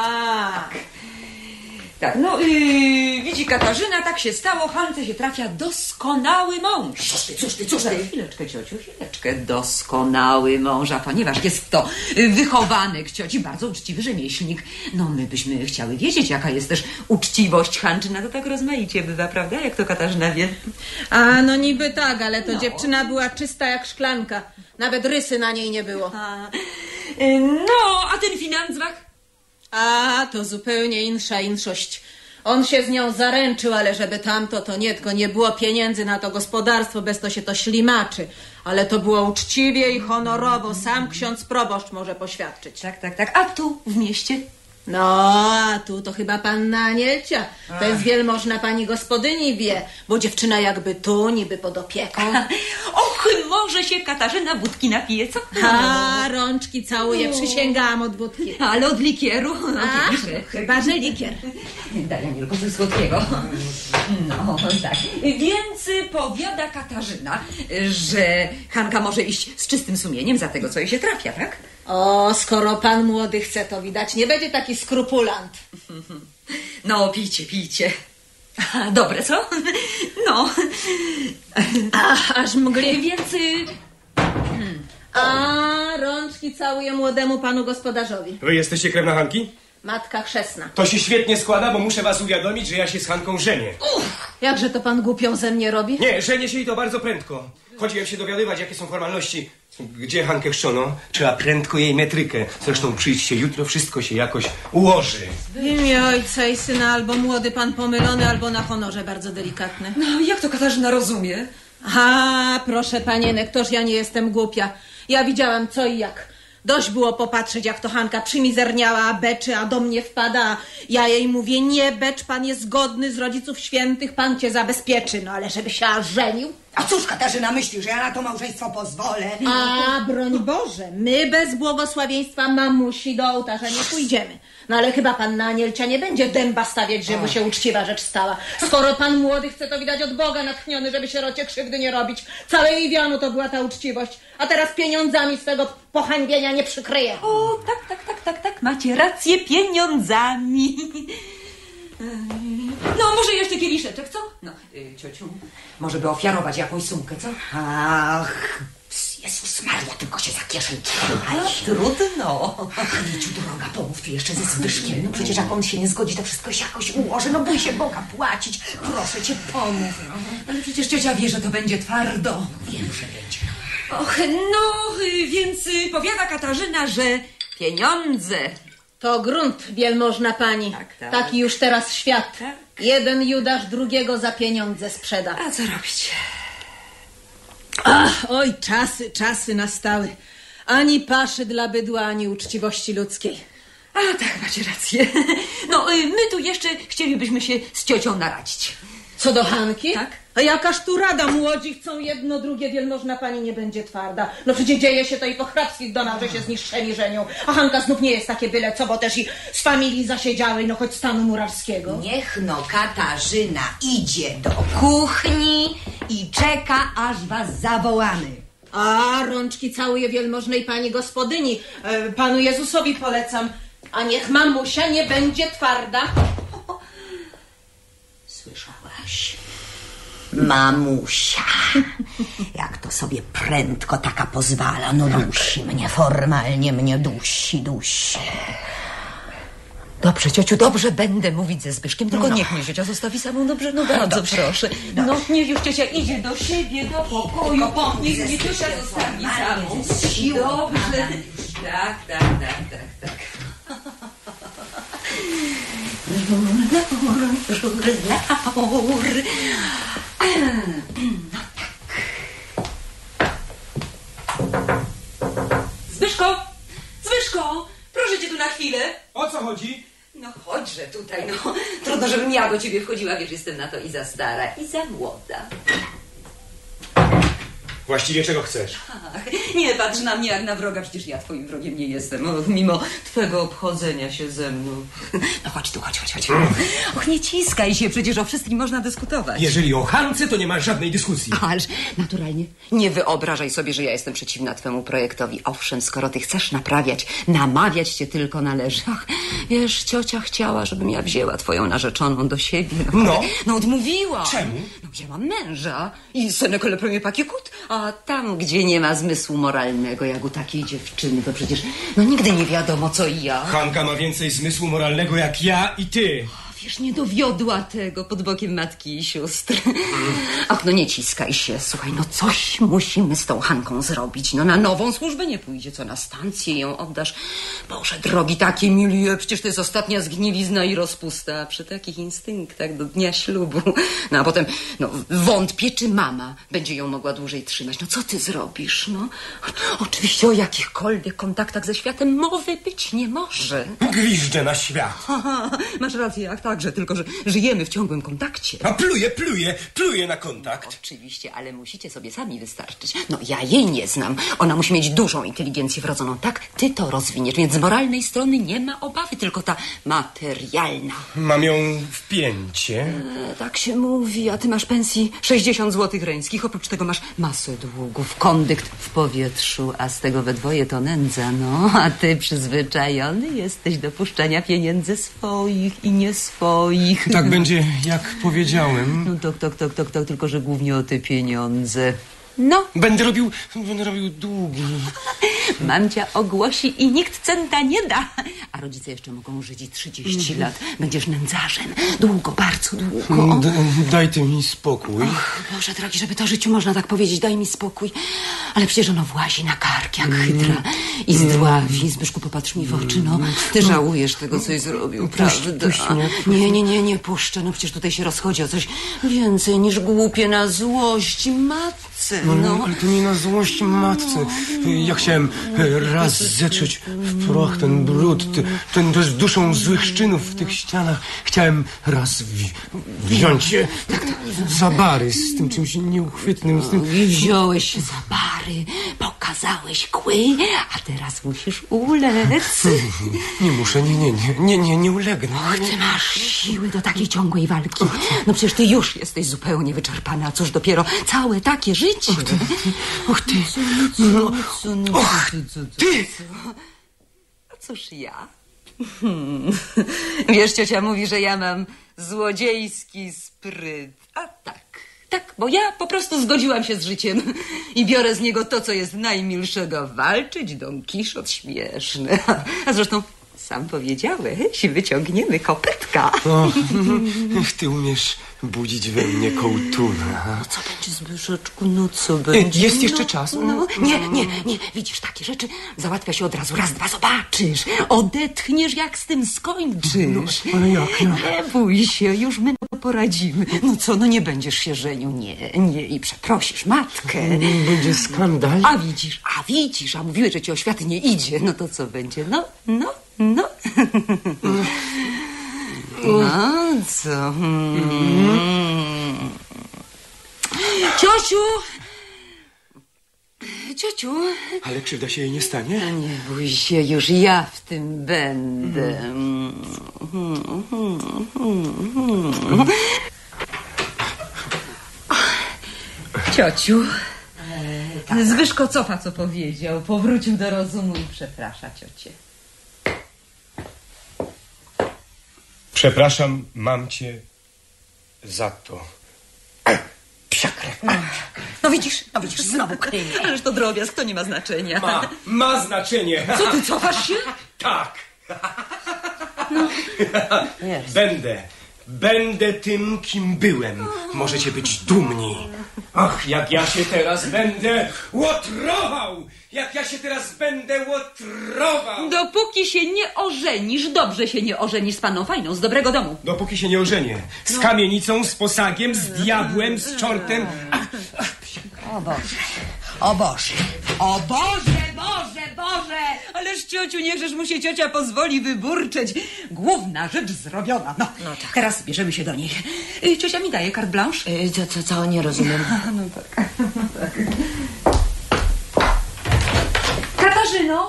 Tak, no widzi Katarzyna, tak się stało, Hance się trafia doskonały mąż. Cóż ty? Chwileczkę, ciociu, chwileczkę. Doskonały mąż, a ponieważ jest to wychowanek cioci, bardzo uczciwy rzemieślnik, no my byśmy chciały wiedzieć, jaka jest też uczciwość Hanczyna, to tak rozmaicie bywa, prawda? Jak to Katarzyna wie? A, no niby tak, ale to dziewczyna była czysta jak szklanka. Nawet rysy na niej nie było. No, a ten Finanzwach? A, to zupełnie inszość. On się z nią zaręczył, ale żeby tamto, to nie, tylko nie było pieniędzy na to gospodarstwo, bez to się to ślimaczy. Ale to było uczciwie i honorowo, sam ksiądz proboszcz może poświadczyć. Tak. A tu w mieście? No, a tu to chyba panna Anielcia. To jest wielmożna pani gospodyni wie, bo dziewczyna jakby tu, niby pod opieką. Och, może się Katarzyna wódki napije, co? A, rączki całuje, przysięgałam od wódki. Ale od likieru? A, chyba, że likier. Daj, Anielko, coś słodkiego. No, tak. Więc powiada Katarzyna, że Hanka może iść z czystym sumieniem za tego, co jej się trafia, tak? O, skoro pan młody chce, to widać nie będzie taki skrupulant. No, pijcie. Dobre, co? No. Aż mgli. Więc... A, rączki całuję młodemu panu gospodarzowi. Wy jesteście krewna Hanki? Matka chrzestna. To się świetnie składa, bo muszę was uwiadomić, że ja się z Hanką żenię. Jakże to pan głupią ze mnie robi? Nie, żenię się i to bardzo prędko. Chodziłem się dowiadywać, jakie są formalności. Gdzie Hankę chrzczono? Trzeba prędko jej metrykę. Zresztą przyjdźcie jutro, wszystko się jakoś ułoży. W imię ojca i syna albo młody pan pomylony, albo na honorze bardzo delikatny. No, jak to Katarzyna rozumie? A, proszę panienek, toż ja nie jestem głupia. Ja widziałam co i jak. Dość było popatrzeć, jak to Hanka przymizerniała, beczy, a do mnie wpada. Ja jej mówię, nie becz, pan jest godny z rodziców świętych, pan cię zabezpieczy. No ale żeby się aż żenił. A cóż Katarzyna myśli, że ja na to małżeństwo pozwolę? A, broń Boże, my bez błogosławieństwa mamusi do ołtarza nie pójdziemy. No ale chyba panna Anielcia nie będzie dęba stawiać, żeby się uczciwa rzecz stała. Skoro pan młody chce, to widać od Boga natchniony, żeby sierocie krzywdy nie robić. Całe jej wiano to była ta uczciwość. A teraz pieniądzami swego pohańbienia nie przykryje. O, tak, macie rację, pieniądzami. No, może jeszcze kieliszeczek, co? No, ciociu, może by ofiarować jakąś sumkę, co? Ach, Jezus Maria, tylko się za kieszeń trzymaj. Trudno. Ach, Miciu, droga, pomów tu jeszcze ze Zbyszkiem. No przecież jak on się nie zgodzi, to wszystko się jakoś ułoży. No bój się Boga płacić. Proszę cię, pomów. Ale przecież ciocia wie, że to będzie twardo. Wiem, że będzie. Och, no, więc powiada Katarzyna, że pieniądze. To grunt, wielmożna pani. Tak. Taki już teraz świat. Tak. Jeden Judasz drugiego za pieniądze sprzeda. A co robić? Ach, oj, czasy nastały. Ani paszy dla bydła, ani uczciwości ludzkiej. A tak, macie rację. No, my tu jeszcze chcielibyśmy się z ciocią naradzić. Co do Hanki? Tak. A jakaż tu rada, młodzi chcą jedno, drugie, wielmożna pani nie będzie twarda. No przecież dzieje się to i po hrabskich domach, że się zniszczeni żenią. A Hanka znów nie jest takie byle co, bo też i z familii zasiedziałej, no choć stanu murarskiego. Niech no Katarzyna idzie do kuchni i czeka, aż was zawołamy. A rączki całuje wielmożnej pani gospodyni. Panu Jezusowi polecam. A niech mamusia nie będzie twarda. Słyszałaś? Mamusia. Jak to sobie prędko taka pozwala. No dusi mnie, formalnie mnie dusi. Dobrze, ciociu, dobrze, będę mówić ze Zbyszkiem, tylko niech mnie ciocia zostawi samą, dobrze? No bardzo proszę. No niech już ciocia idzie do siebie, do pokoju, niech mnie ciocia zostawi samą. Dobrze. Tak. Żur. Zbyszko, proszę cię tu na chwilę. O co chodzi? No chodźże tutaj, no. Trudno, żebym ja do ciebie wchodziła, wiesz, jestem na to i za stara, i za młoda. Właściwie czego chcesz? Ach, nie patrz na mnie jak na wroga, przecież ja twoim wrogiem nie jestem, mimo twego obchodzenia się ze mną. No chodź tu, chodź. Och, nie ciskaj się, przecież o wszystkim można dyskutować. Jeżeli o Hance, to nie ma żadnej dyskusji. Ależ naturalnie nie wyobrażaj sobie, że ja jestem przeciwna twemu projektowi. Owszem, skoro ty chcesz naprawiać, namawiać cię tylko należy. Ach, wiesz, ciocia chciała, żebym ja wzięła twoją narzeczoną do siebie. No odmówiła. Czemu? No ja mam męża i ce le premier paquet coûte. A tam, gdzie nie ma zmysłu moralnego, jak u takiej dziewczyny, to przecież no nigdy nie wiadomo, co i ja. Hanka ma więcej zmysłu moralnego jak ja i ty. Wiesz, nie dowiodła tego pod bokiem matki i sióstr. Ach, no nie ciskaj się. Słuchaj, no coś musimy z tą Hanką zrobić. No na nową służbę nie pójdzie, co na stację ją oddasz. Boże drogi, takie milieu, przecież to jest ostatnia zgnilizna i rozpusta. A przy takich instynktach do dnia ślubu. No a potem, no wątpię, czy mama będzie ją mogła dłużej trzymać. No co ty zrobisz, no? Oczywiście o jakichkolwiek kontaktach ze światem mowy być nie może. Gwiżdżę na świat. Masz rację, jak także, tylko że żyjemy w ciągłym kontakcie. A pluje na kontakt. Oczywiście, ale musicie sobie sami wystarczyć. No ja jej nie znam. Ona musi mieć dużą inteligencję wrodzoną, tak? Ty to rozwiniesz, więc z moralnej strony nie ma obawy, tylko ta materialna. Mam ją w pięcie. Tak się mówi, a ty masz pensji 60 złotych reńskich. Oprócz tego masz masę długów, kondykt w powietrzu, a z tego we dwoje to nędza, no. A ty przyzwyczajony jesteś do puszczania pieniędzy swoich i nie swoich. Tak będzie, jak powiedziałem. No tak, tylko że głównie o te pieniądze. No. Będę robił długi. Mamcia ogłosi i nikt centa nie da. A rodzice jeszcze mogą żyć i 30 lat. Będziesz nędzarzem. Długo, bardzo długo. Daj ty mi spokój. Och, Boże drogi, żeby to życiu można tak powiedzieć, daj mi spokój. Ale przecież ono włazi na kark jak hydra i zdławi. Zbyszku, popatrz mi w oczy, no. Ty żałujesz tego, coś zrobił, prawda? Nie puszczę. No przecież tutaj się rozchodzi o coś więcej niż głupie na złość matce. No, ale to nie na złość matce. Ja chciałem raz zetrzeć w proch ten brud, ten z duszą złych szczynów w tych ścianach. Chciałem raz wziąć się za bary z tym czymś nieuchwytnym. Z tym... I wziąłeś się za bary, pokazałeś kły, a teraz musisz ulec. Nie muszę, nie ulegnę. Och, ty masz siły do takiej ciągłej walki. No przecież ty już jesteś zupełnie wyczerpana, a cóż dopiero całe takie życie. Och ty. A cóż ja? Wiesz, ciocia mówi, że ja mam złodziejski spryt. A tak, bo ja po prostu zgodziłam się z życiem i biorę z niego to, co jest najmilszego. Walczyć, Don Kiszot śmieszny. A zresztą sam powiedziałeś, wyciągniemy kopytka. Och, ty umiesz budzić we mnie kołtuna. No co będzie, Zbyszeczku, no co będzie? Jest jeszcze czas. Nie, widzisz, takie rzeczy załatwia się od razu. Raz, dwa, zobaczysz. Odetchniesz, jak z tym skończysz. Ale jak? Nie bój się, już my poradzimy. No co, no nie będziesz się żenił, nie i przeprosisz matkę. Będzie skandal. A widzisz, a mówiłeś, że ci o świat nie idzie. No to co będzie? No. No co? Ciociu! Ciociu! Ale krzywda się jej nie stanie? Nie bój się, już ja w tym będę. Ciociu, Zbyszko cofa, co powiedział. Powrócił do rozumu i przeprasza ciocię. Przepraszam, mamcie, za to. Psia krew. No widzisz, znowu kryje. Ależ to drobiazg, to nie ma znaczenia. Ma znaczenie. Co ty, cofasz się? Tak. Będę tym, kim byłem. Możecie być dumni. Ach, jak ja się teraz będę łotrował! Dopóki się nie ożenisz, dobrze się nie ożenisz z panną Fajną, z dobrego domu. Dopóki się nie ożenię. Z kamienicą, z posagiem, z diabłem, z czortem. O Boże. Ależ ciociu, niechżeż mu się ciocia pozwoli wyburczeć. Główna rzecz zrobiona. No tak. Teraz bierzemy się do niej. Ciocia mi daje carte blanche. Co? Nie rozumiem. No tak. Katarzyno?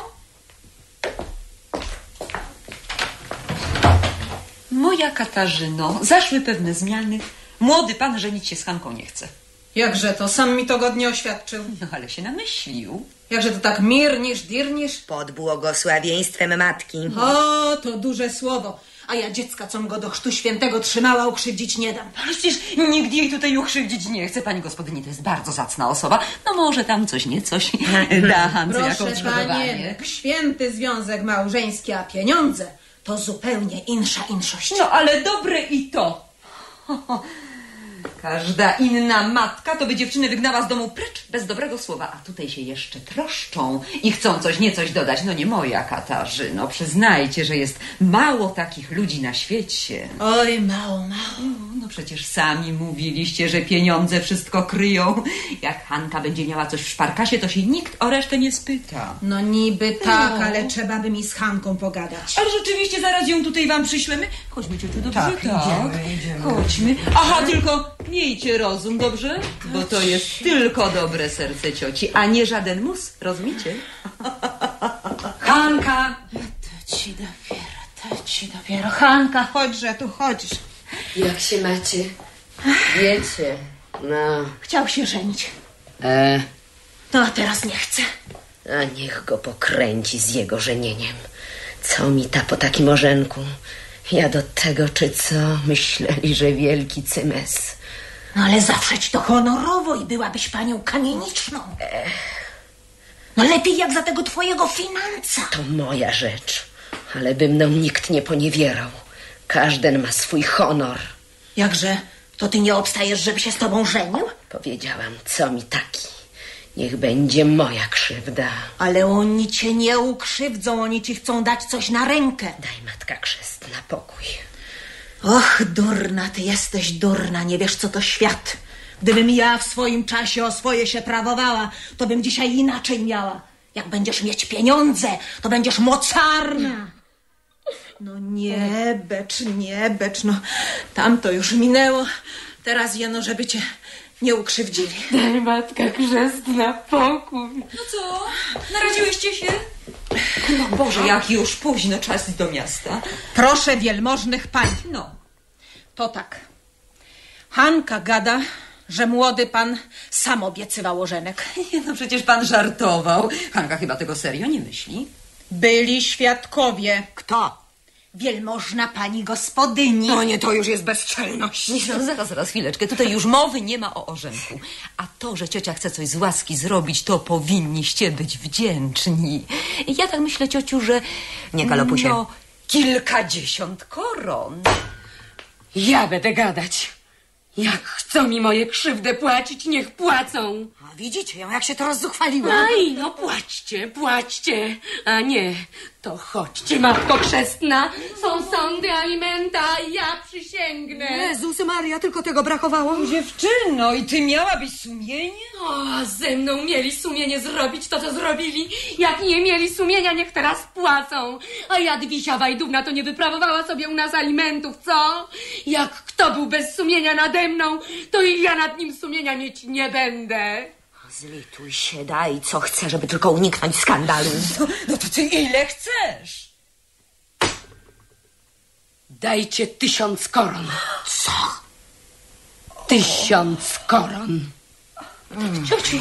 Moja Katarzyno, zaszły pewne zmiany. Młody pan żenić się z Hanką nie chce. Jakże to? Sam mi to godnie oświadczył. No ale się namyślił. Jakże to tak mirnisz, dirnisz? Pod błogosławieństwem matki. O, to duże słowo. A ja dziecka, com go do chrztu świętego trzymała, ukrzywdzić nie dam. Ale przecież nikt jej tutaj ukrzywdzić nie chce. Pani gospodyni to jest bardzo zacna osoba. No może tam coś da Hance Proszę jakąś odszkodowanie. panienek, święty związek małżeński, a pieniądze to zupełnie insza inszość. No ale dobre i to. Każda inna matka to by dziewczynę wygnała z domu precz bez dobrego słowa, a tutaj się jeszcze troszczą i chcą coś niecoś dodać. No nie moja Katarzyno, przyznajcie, że jest mało takich ludzi na świecie. Oj, mało. No przecież sami mówiliście, że pieniądze wszystko kryją. Jak Hanka będzie miała coś w szparkasie, to się nikt o resztę nie spyta. No niby tak, ale trzeba by mi z Hanką pogadać. Ale rzeczywiście zaraz ją tutaj wam przyślemy. Chodźmy, ciociu, dobrze? Tak. Idziemy. Chodźmy. Aha, tylko miejcie rozum, dobrze? Bo to jest tylko dobre serce cioci, a nie żaden mus, rozumiecie? Hanka! To ci dopiero. Hanka, chodźże tu, chodzisz. Jak się macie? Wiecie, no... Chciał się żenić. No a teraz nie chce. A niech go pokręci z jego żenieniem. Co mi ta po takim ożenku? Ja do tego, czy co? Myśleli, że wielki cymes. No ale zawsze ci to honorowo i byłabyś panią kamieniczną. No lepiej jak za tego twojego finansa. To moja rzecz, ale by mną nikt nie poniewierał. Każdy ma swój honor. Jakże? To ty nie obstajesz, żeby się z tobą żenił? Powiedziałam, co mi taki. Niech będzie moja krzywda. Ale oni cię nie ukrzywdzą, oni ci chcą dać coś na rękę. Daj, Matka Chrzestna, pokój. Och, durna, ty jesteś durna, nie wiesz, co to świat. Gdybym ja w swoim czasie o swoje się prawowała, to bym dzisiaj inaczej miała. Jak będziesz mieć pieniądze, to będziesz mocarna. No nie becz, no tamto już minęło. Teraz jeno, żeby cię nie ukrzywdzili. Daj, Matka Chrzestna, pokój. No co? Naradziłyście się? No Boże, jak już późno, czas iść do miasta. Proszę wielmożnych pań. No. To tak. Hanka gada, że młody pan sam obiecywał ożenek. Nie, no przecież pan żartował. Hanka chyba tego serio nie myśli. Byli świadkowie. Kto? Wielmożna pani gospodyni. No nie, to już jest bezczelność. No, zaraz, chwileczkę. Tutaj już mowy nie ma o ożenku. A to, że ciocia chce coś z łaski zrobić, to powinniście być wdzięczni. Ja tak myślę, ciociu, że... Nie galopuj się. No, kilkadziesiąt koron. Ja będę gadać. Jak chcą mi moje krzywdę płacić, niech płacą. A widzicie ją, jak się to rozzuchwaliła? Aj, no płaćcie, płaćcie. A nie, to chodźcie, Matko Chrzestna. Są sądy alimenta i ja przysięgnę. Jezus Maria, tylko tego brakowało. Dziewczyno, i ty miałabyś sumienie? O, ze mną mieli sumienie zrobić to, co zrobili. Jak nie mieli sumienia, niech teraz płacą. A Jadwisia Wajdówna to nie wyprawowała sobie u nas alimentów, co? Jak kto był bez sumienia nade mną, to i ja nad nim sumienia mieć nie będę. Zlituj się, daj co chcę, żeby tylko uniknąć skandalu. No to ty ile chcesz? Dajcie 1000 koron. Co? 1000 koron. Ciociu,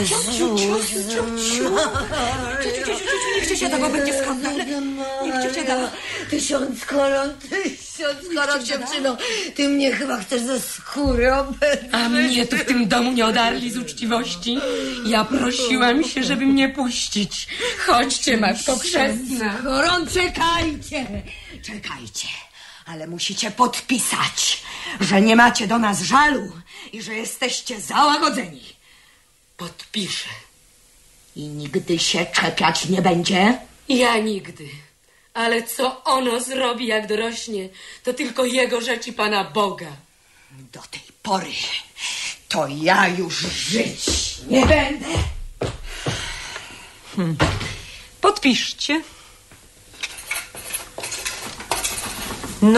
niech ciocia da, bo będzie skandal. Niech ciocia da. 1000 koron, dziewczyno. Ty mnie chyba chcesz ze skóry obejrzeć. A mnie tu w tym domu nie odarli z uczciwości. Ja prosiłam się, żeby mnie puścić. Chodźcie, Matko Chrzestna. Koron, czekajcie. Czekajcie, ale musicie podpisać, że nie macie do nas żalu i że jesteście załagodzeni. Podpiszę. I nigdy się czepiać nie będzie? Ja nigdy. Ale co ono zrobi, jak dorośnie, to tylko jego rzecz i Pana Boga. Do tej pory to ja już żyć nie będę. Podpiszcie. No.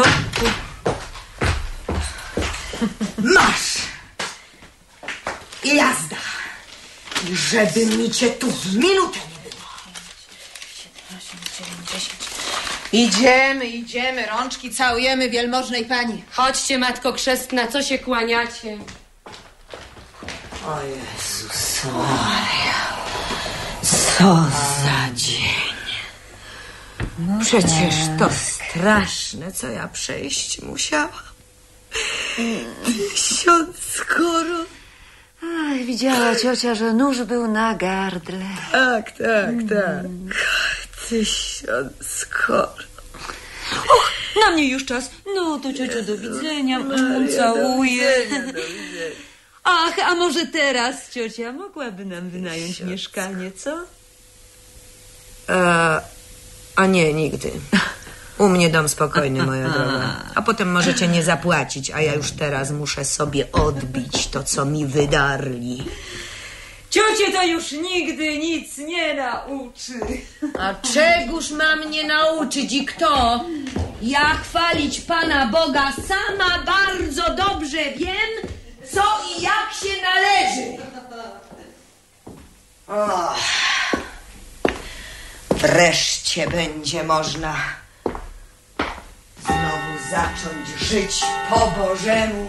Masz! I jazda! I żeby mi cię tu w minutę nie było. 7, 8, 9, 10. Idziemy, rączki całujemy wielmożnej pani. Chodźcie, Matko Chrzestna, co się kłaniacie? O Jezus Maria, co za dzień. Przecież to straszne, co ja przejść musiałam. 1000 koron. Ach, widziała ciocia, że nóż był na gardle. Tak. 1000 koron. Och, na mnie już czas. No to ciociu, do widzenia. Całuję. Ach, a może teraz ciocia mogłaby nam wynająć mieszkanie, co? A nie, nigdy. U mnie dom spokojny, moja droga. A potem możecie nie zapłacić, a ja już teraz muszę sobie odbić to, co mi wydarli. Ciocie to już nigdy nic nie nauczy. A czegóż ma mnie nauczyć i kto? Ja chwalić Pana Boga sama bardzo dobrze wiem, co i jak się należy. O, wreszcie będzie można znowu zacząć żyć po Bożemu.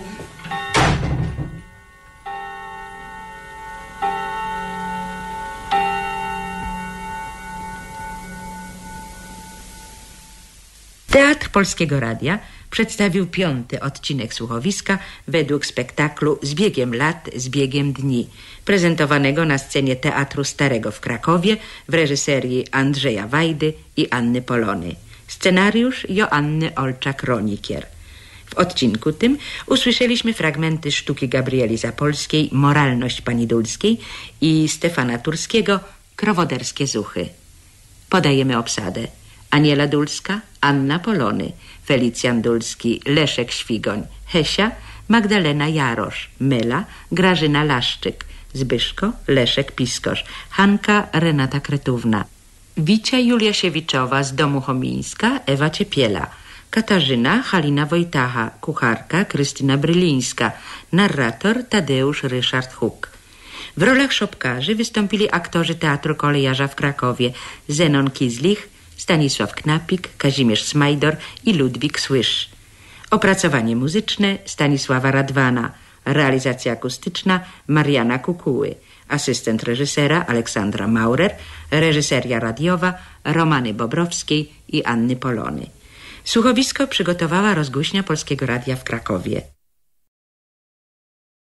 Teatr Polskiego Radia przedstawił 5. odcinek słuchowiska według spektaklu Z biegiem lat, z biegiem dni, prezentowanego na scenie Teatru Starego w Krakowie w reżyserii Andrzeja Wajdy i Anny Polony. Scenariusz Joanny Olczak-Ronikier. W odcinku tym usłyszeliśmy fragmenty sztuki Gabrieli Zapolskiej Moralność pani Dulskiej i Stefana Turskiego Krowoderskie zuchy. Podajemy obsadę. Aniela Dulska, Anna Polony, Felicjan Dulski, Leszek Świgoń, Hesia, Magdalena Jarosz, Mela, Grażyna Laszczyk, Zbyszko, Leszek Piskosz, Hanka Renata Kretówna, Wicia Julia Siewiczowa z Domu Chomińska, Ewa Ciepiela, Katarzyna Halina Wojtacha, kucharka Krystyna Brylińska, narrator Tadeusz Ryszard Huk. W rolach szopkarzy wystąpili aktorzy Teatru Kolejarza w Krakowie Zenon Kizlich, Stanisław Knapik, Kazimierz Smajdor i Ludwik Słysz. Opracowanie muzyczne Stanisława Radwana. Realizacja akustyczna Mariana Kukuły. Asystent reżysera Aleksandra Maurer. Reżyseria radiowa Romany Bobrowskiej i Anny Polony. Słuchowisko przygotowała rozgłośnia Polskiego Radia w Krakowie.